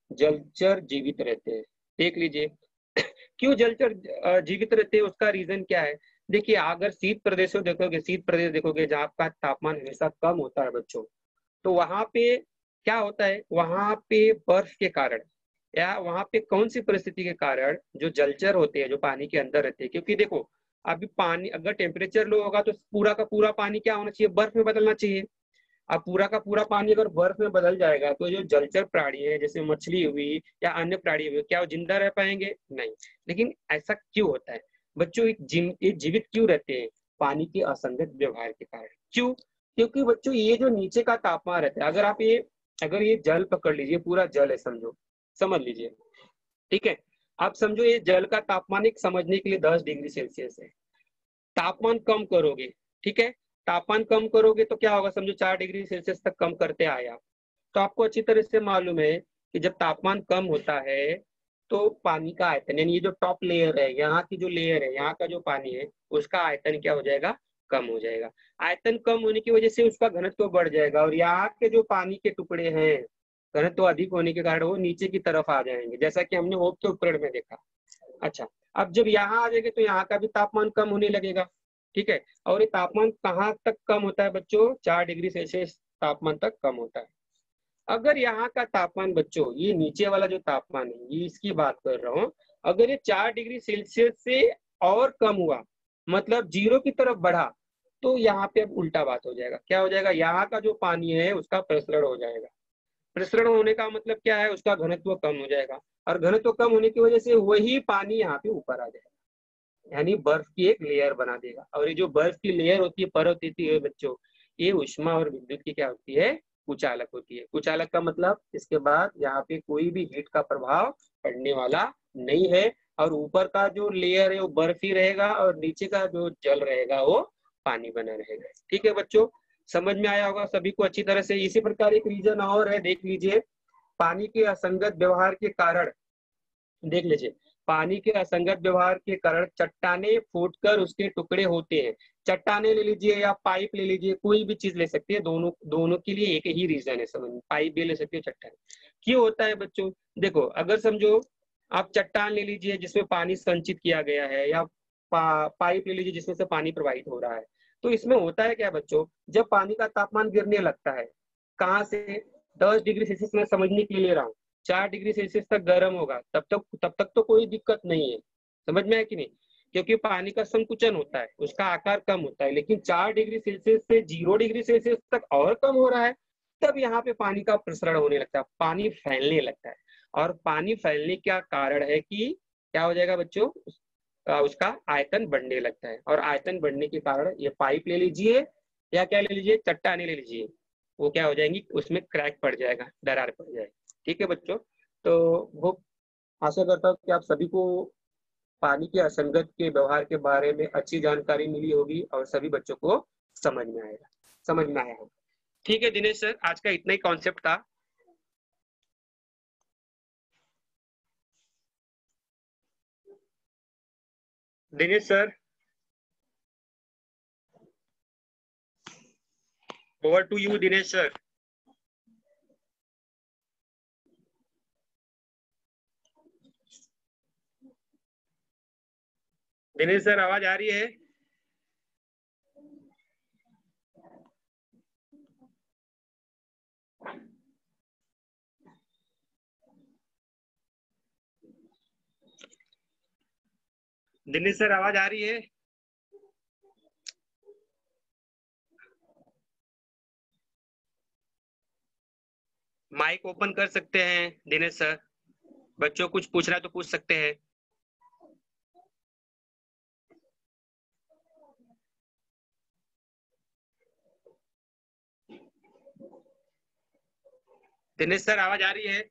जलचर जीवित रहते हैं। देख लीजिए क्यों जलचर जीवित रहते हैं, उसका रीजन क्या है। देखिए अगर शीत प्रदेशों देखोगे, शीत प्रदेश देखोगे जहाँ का तापमान हमेशा कम होता है बच्चों, तो वहां पे क्या होता है, वहां पे बर्फ के कारण या वहां पे कौन सी परिस्थिति के कारण जो जलचर होते हैं जो पानी के अंदर रहते हैं, क्योंकि देखो अभी पानी अगर टेम्परेचर लो होगा तो पूरा का पूरा पानी क्या होना चाहिए, बर्फ में बदलना चाहिए। अब पूरा का पूरा पानी अगर बर्फ में बदल जाएगा तो जो जलचर प्राणी है जैसे मछली हुई या अन्य प्राणी हुए, क्या वो जिंदा रह पाएंगे, नहीं। लेकिन ऐसा क्यों होता है बच्चों, एक जीवित क्यों रहते हैं, पानी के असंगत व्यवहार के कारण। क्यों, क्योंकि बच्चों ये जो नीचे का तापमान रहता है, अगर आप ये अगर ये जल पकड़ लीजिए, पूरा जल है समझो, समझ लीजिए, ठीक है। आप समझो ये जल का तापमान एक समझने के लिए दस डिग्री सेल्सियस है। तापमान कम करोगे, ठीक है, तापमान कम करोगे तो क्या होगा, समझो चार डिग्री सेल्सियस तक कम करते आए आप, तो आपको अच्छी तरह से मालूम है कि जब तापमान कम होता है तो पानी का आयतन, यानी ये जो टॉप लेयर है, यहाँ की जो लेयर है, यहाँ का जो पानी है, उसका आयतन क्या हो जाएगा, कम हो जाएगा। आयतन कम होने की वजह से उसका घनत्व बढ़ जाएगा और यहाँ के जो पानी के टुकड़े हैं, घनत्व अधिक होने के कारण वो नीचे की तरफ आ जाएंगे, जैसा कि हमने होप के उपकरण में देखा। अच्छा, अब जब यहाँ आ जाएंगे तो यहाँ का भी तापमान कम होने लगेगा, ठीक है। और ये तापमान कहाँ तक कम होता है बच्चों, चार डिग्री सेल्सियस तापमान तक कम होता है। अगर यहाँ का तापमान बच्चों, ये नीचे वाला जो तापमान है ये इसकी बात कर रहा हूँ, अगर ये चार डिग्री सेल्सियस से और कम हुआ, मतलब जीरो की तरफ बढ़ा, तो यहाँ पे अब उल्टा बात हो जाएगा। क्या हो जाएगा, यहाँ का जो पानी है उसका प्रसरण हो जाएगा। प्रसरण होने का मतलब क्या है, उसका घनत्व कम हो जाएगा और घनत्व कम होने की वजह से वही पानी यहाँ पे ऊपर आ जाएगा, यानी बर्फ की एक लेयर बना देगा। और ये जो बर्फ की लेयर होती है, परत होती है बच्चों, ये उष्मा और विद्युत की क्या होती है, कुचालक होती है। कुचालक का मतलब इसके बाद यहाँ पे कोई भी हीट का प्रभाव पड़ने वाला नहीं है और ऊपर का जो लेयर है वो बर्फ ही रहेगा और नीचे का जो जल रहेगा वो पानी बना रहेगा। ठीक है बच्चों, समझ में आया होगा सभी को अच्छी तरह से। इसी प्रकार एक रीजन और है, देख लीजिए, पानी के असंगत व्यवहार के कारण, देख लीजिए, पानी के असंगत व्यवहार के कारण चट्टाने फूटकर उसके टुकड़े होते हैं। चट्टाने ले लीजिए या पाइप ले लीजिए, कोई भी चीज ले सकती है, दोनों दोनों के लिए एक ही रीजन है, समझ, पाइप भी ले सकते हो, चट्टान। क्यों होता है बच्चों, देखो अगर समझो आप चट्टान ले लीजिए जिसमें पानी संचित किया गया है या पा, पाइप ले लीजिए जिसमें से पानी प्रवाहित हो रहा है, तो इसमें होता है क्या बच्चों, जब पानी का तापमान गिरने लगता है, कहाँ से, दस डिग्री सेल्सियस में समझने के लिए ले रहा हूँ, चार डिग्री सेल्सियस तक गर्म होगा, तब तक तब तक तो कोई दिक्कत नहीं है, समझ में है कि नहीं, क्योंकि पानी का संकुचन होता है, उसका आकार कम होता है। लेकिन चार डिग्री सेल्सियस से जीरो डिग्री सेल्सियस तक और कम हो रहा है, तब यहाँ पे पानी का प्रसरण होने लगता है, पानी फैलने लगता है। और पानी फैलने का कारण है कि क्या हो जाएगा बच्चों, उसका आयतन बढ़ने लगता है और आयतन बढ़ने के कारण ये पाइप ले लीजिए या क्या ले लीजिए, चट्टाने ले लीजिए, वो क्या हो जाएंगी, उसमें क्रैक पड़ जाएगा, दरार पड़ जाएगी। ठीक है बच्चों, तो वो आशा करता हूँ कि आप सभी को पानी के असंगत के व्यवहार के बारे में अच्छी जानकारी मिली होगी और सभी बच्चों को समझ में आएगा, समझ में आया होगा। ठीक है दिनेश सर, आज का इतना ही कॉन्सेप्ट था। Dinesh sir, over to you Dinesh sir. Dinesh sir आवाज आ रही है? दिनेश सर आवाज आ रही है? माइक ओपन कर सकते हैं दिनेश सर, बच्चों कुछ पूछना है तो पूछ सकते हैं। दिनेश सर आवाज आ रही है?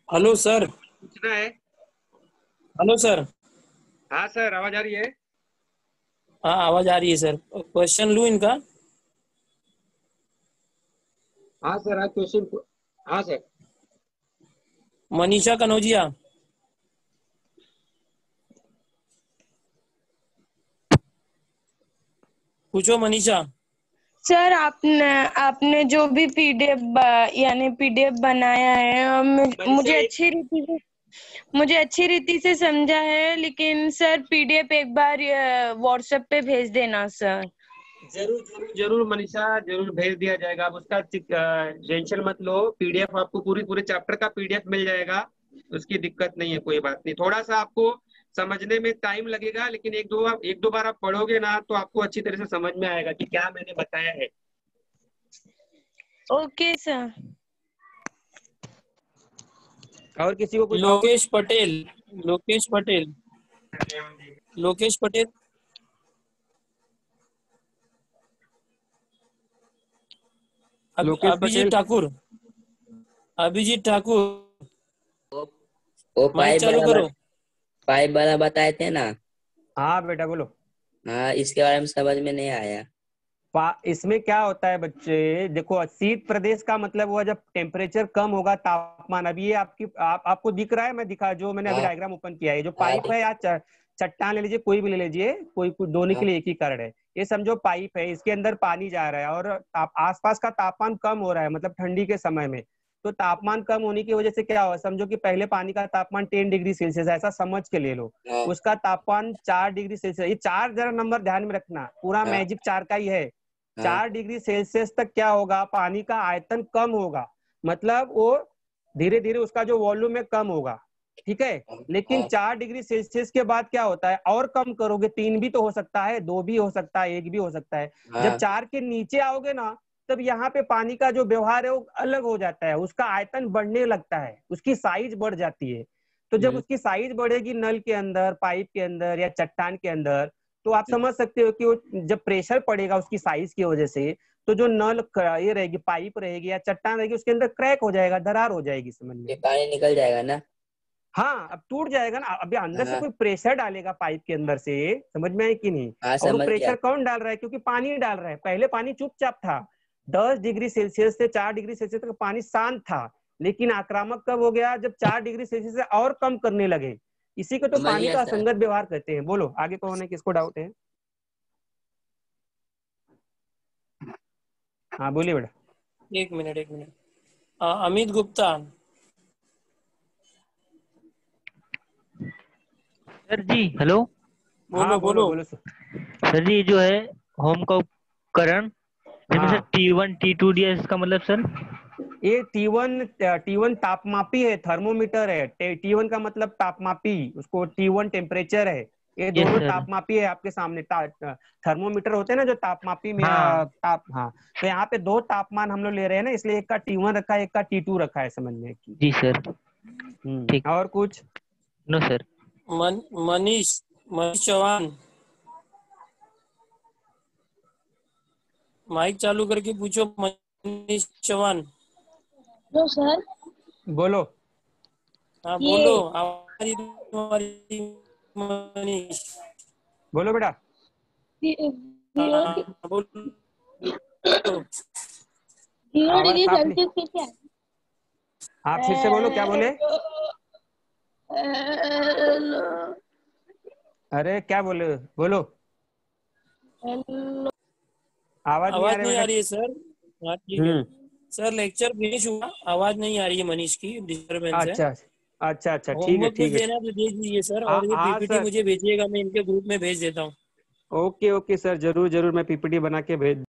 Hello sir. पूछना है। Hello sir. हाँ सर, आवाज आ रही है। हाँ आवाज आ रही है सर। क्वेश्चन लूँ इनका। हाँ सर, आज क्वेश्चन। हाँ सर। मनीषा कनौजिया, पूछो मनीषा। सर आपने आपने जो भी पीडीएफ यानी पीडीएफ बनाया है मुझ- मुझे मनीषा एक अच्छी रीति से मुझे अच्छी रीति से समझा है, लेकिन सर पीडीएफ एक बार व्हाट्सएप पे भेज देना सर। जरूर जरूर जरूर मनीषा, जरूर भेज दिया जाएगा। आप उसका टेंशन मत लो। पीडीएफ आपको पूरी पूरे चैप्टर का पीडीएफ मिल जाएगा। उसकी दिक्कत नहीं है, कोई बात नहीं। थोड़ा सा आपको समझने में टाइम लगेगा, लेकिन एक दो एक दो बार आप पढ़ोगे ना तो आपको अच्छी तरह से समझ में आएगा कि क्या मैंने बताया है। Okay sir. और किसी को कुछ डाउट? लोकेश पटेल, लोकेश पटेल, लोकेश पटेल। अब लोकेश अभिजीत पटेल। ठाकुर, अभिजीत ठाकुर, वो वो माइक पाइप चालू वाला करो। बत, पाइप वाला बताए थे ना। हाँ बेटा बोलो। हाँ, इसके बारे में समझ में नहीं आया। पा- इसमें क्या होता है बच्चे, देखो शीत प्रदेश का मतलब हुआ जब टेम्परेचर कम होगा, तापमान। अभी ये आपकी आप, आपको दिख रहा है, मैं दिखा जो मैंने अभी हाँ डायग्राम ओपन किया है, जो हाँ पाइप है या च- चट्टान ले लीजिए, कोई भी ले लीजिए, कोई कोई दोनों के हाँ लिए एक ही कारण है। ये समझो पाइप है, इसके अंदर पानी जा रहा है और ताप, आसपास का तापमान कम हो रहा है, मतलब ठंडी के समय में। तो तापमान कम होने की वजह से क्या हुआ, समझो कि पहले पानी का तापमान टेन डिग्री सेल्सियस, ऐसा समझ के ले लो। हाँ उसका तापमान चार डिग्री सेल्सियस, ये चार जरा नंबर ध्यान में रखना, पूरा हाँ मैजिक चार का ही है। हाँ चार डिग्री सेल्सियस तक क्या होगा, पानी का आयतन कम होगा, मतलब वो धीरे धीरे उसका जो वॉल्यूम है कम होगा। ठीक है। लेकिन हाँ चार डिग्री सेल्सियस के बाद क्या होता है, और कम करोगे, तीन भी तो हो सकता है, दो भी हो सकता है, एक भी हो सकता है। जब हाँ चार के नीचे आओगे ना, तब यहाँ पे पानी का जो व्यवहार है वो अलग हो जाता है, उसका आयतन बढ़ने लगता है, उसकी साइज बढ़ जाती है। तो जब हम्म, उसकी साइज बढ़ेगी नल के अंदर, पाइप के अंदर या चट्टान के अंदर, तो आप समझ सकते हो कि वो जब प्रेशर पड़ेगा उसकी साइज की वजह से, तो जो नल ये रहेगी, पाइप रहेगी या चट्टान रहेगी, उसके अंदर क्रैक हो जाएगा, दरार हो जाएगी, समझ में ये आई? पानी निकल जाएगा ना। हाँ, अब टूट जाएगा ना। अभी अंदर से हाँ कोई प्रेशर डालेगा पाइप के अंदर से, समझ में आई कि नहीं? हाँ और वो समझ गया। प्रेशर कौन डाल रहा है, क्योंकि पानी डाल रहा है। पहले पानी चुपचाप था, दस डिग्री सेल्सियस से चार डिग्री सेल्सियस तक पानी शांत था, लेकिन आक्रामक कब हो गया, जब चार डिग्री सेल्सियस से और कम करने लगे। इसी को तो समझ पानी गया का सर। असंगत व्यवहार कहते हैं। बोलो आगे कौन है, किसको डाउट है? हाँ बोलिए बेटा। एक मिनट एक मिनट। अ, अमित गुप्ता। Sir ji hello. बोलो हाँ बोलो बोलो। बोलो सर। सर जी जो है होम का उपकरण, जिसमें सर हाँ, T one T two D है, इसका मतलब सर? ये टी वन टी वन तापमापी है, थर्मोमीटर है। टी वन का मतलब तापमापी, उसको टी वन टेम्परेचर है। ये यस दोनों सर। तापमापी है आपके सामने। थर्मोमीटर होते हैं ना जो तापमापी में हाँ अ, ताप हाँ। तो यहाँ पे दो तापमान हम लोग ले रहे हैं ना, इसलिए एक का टी वन रखा है, एक का टी टू रखा है, समझ में की? जी सर। ठीक। हम्म और कुछ? No sir. मन, मनीष मनीष चौहान, माइक चालू करके पूछो मनीष चौहान। तो सर बोलो। हाँ बोलो, ये आवाज तुम्हारी मनीष। बोलो बेटा। जीरो हाँ बोलो। जीरो आवाज डिग्री साफ नहीं। सेल्सियस के क्या आप फिर से बोलो, क्या बोले? अरे क्या बोले, बोलो। आवाज नहीं आ आवाज रहा नहीं आ बेटा। रही है सर। हाँ ठीक है हम्म सर, लेक्चर फिनिश हुआ, आवाज नहीं आ रही है मनीष की, डिस्टर्बेंस है। अच्छा अच्छा अच्छा, ठीक है होमवर्क कुछ ठीक है। देना तो दे दीजिए सर, हाँ और ये हाँ पीपीटी सर। मुझे भेजिएगा, मैं इनके ग्रुप में भेज देता हूँ। ओके ओके सर, जरूर जरूर मैं पीपीटी बना के भेज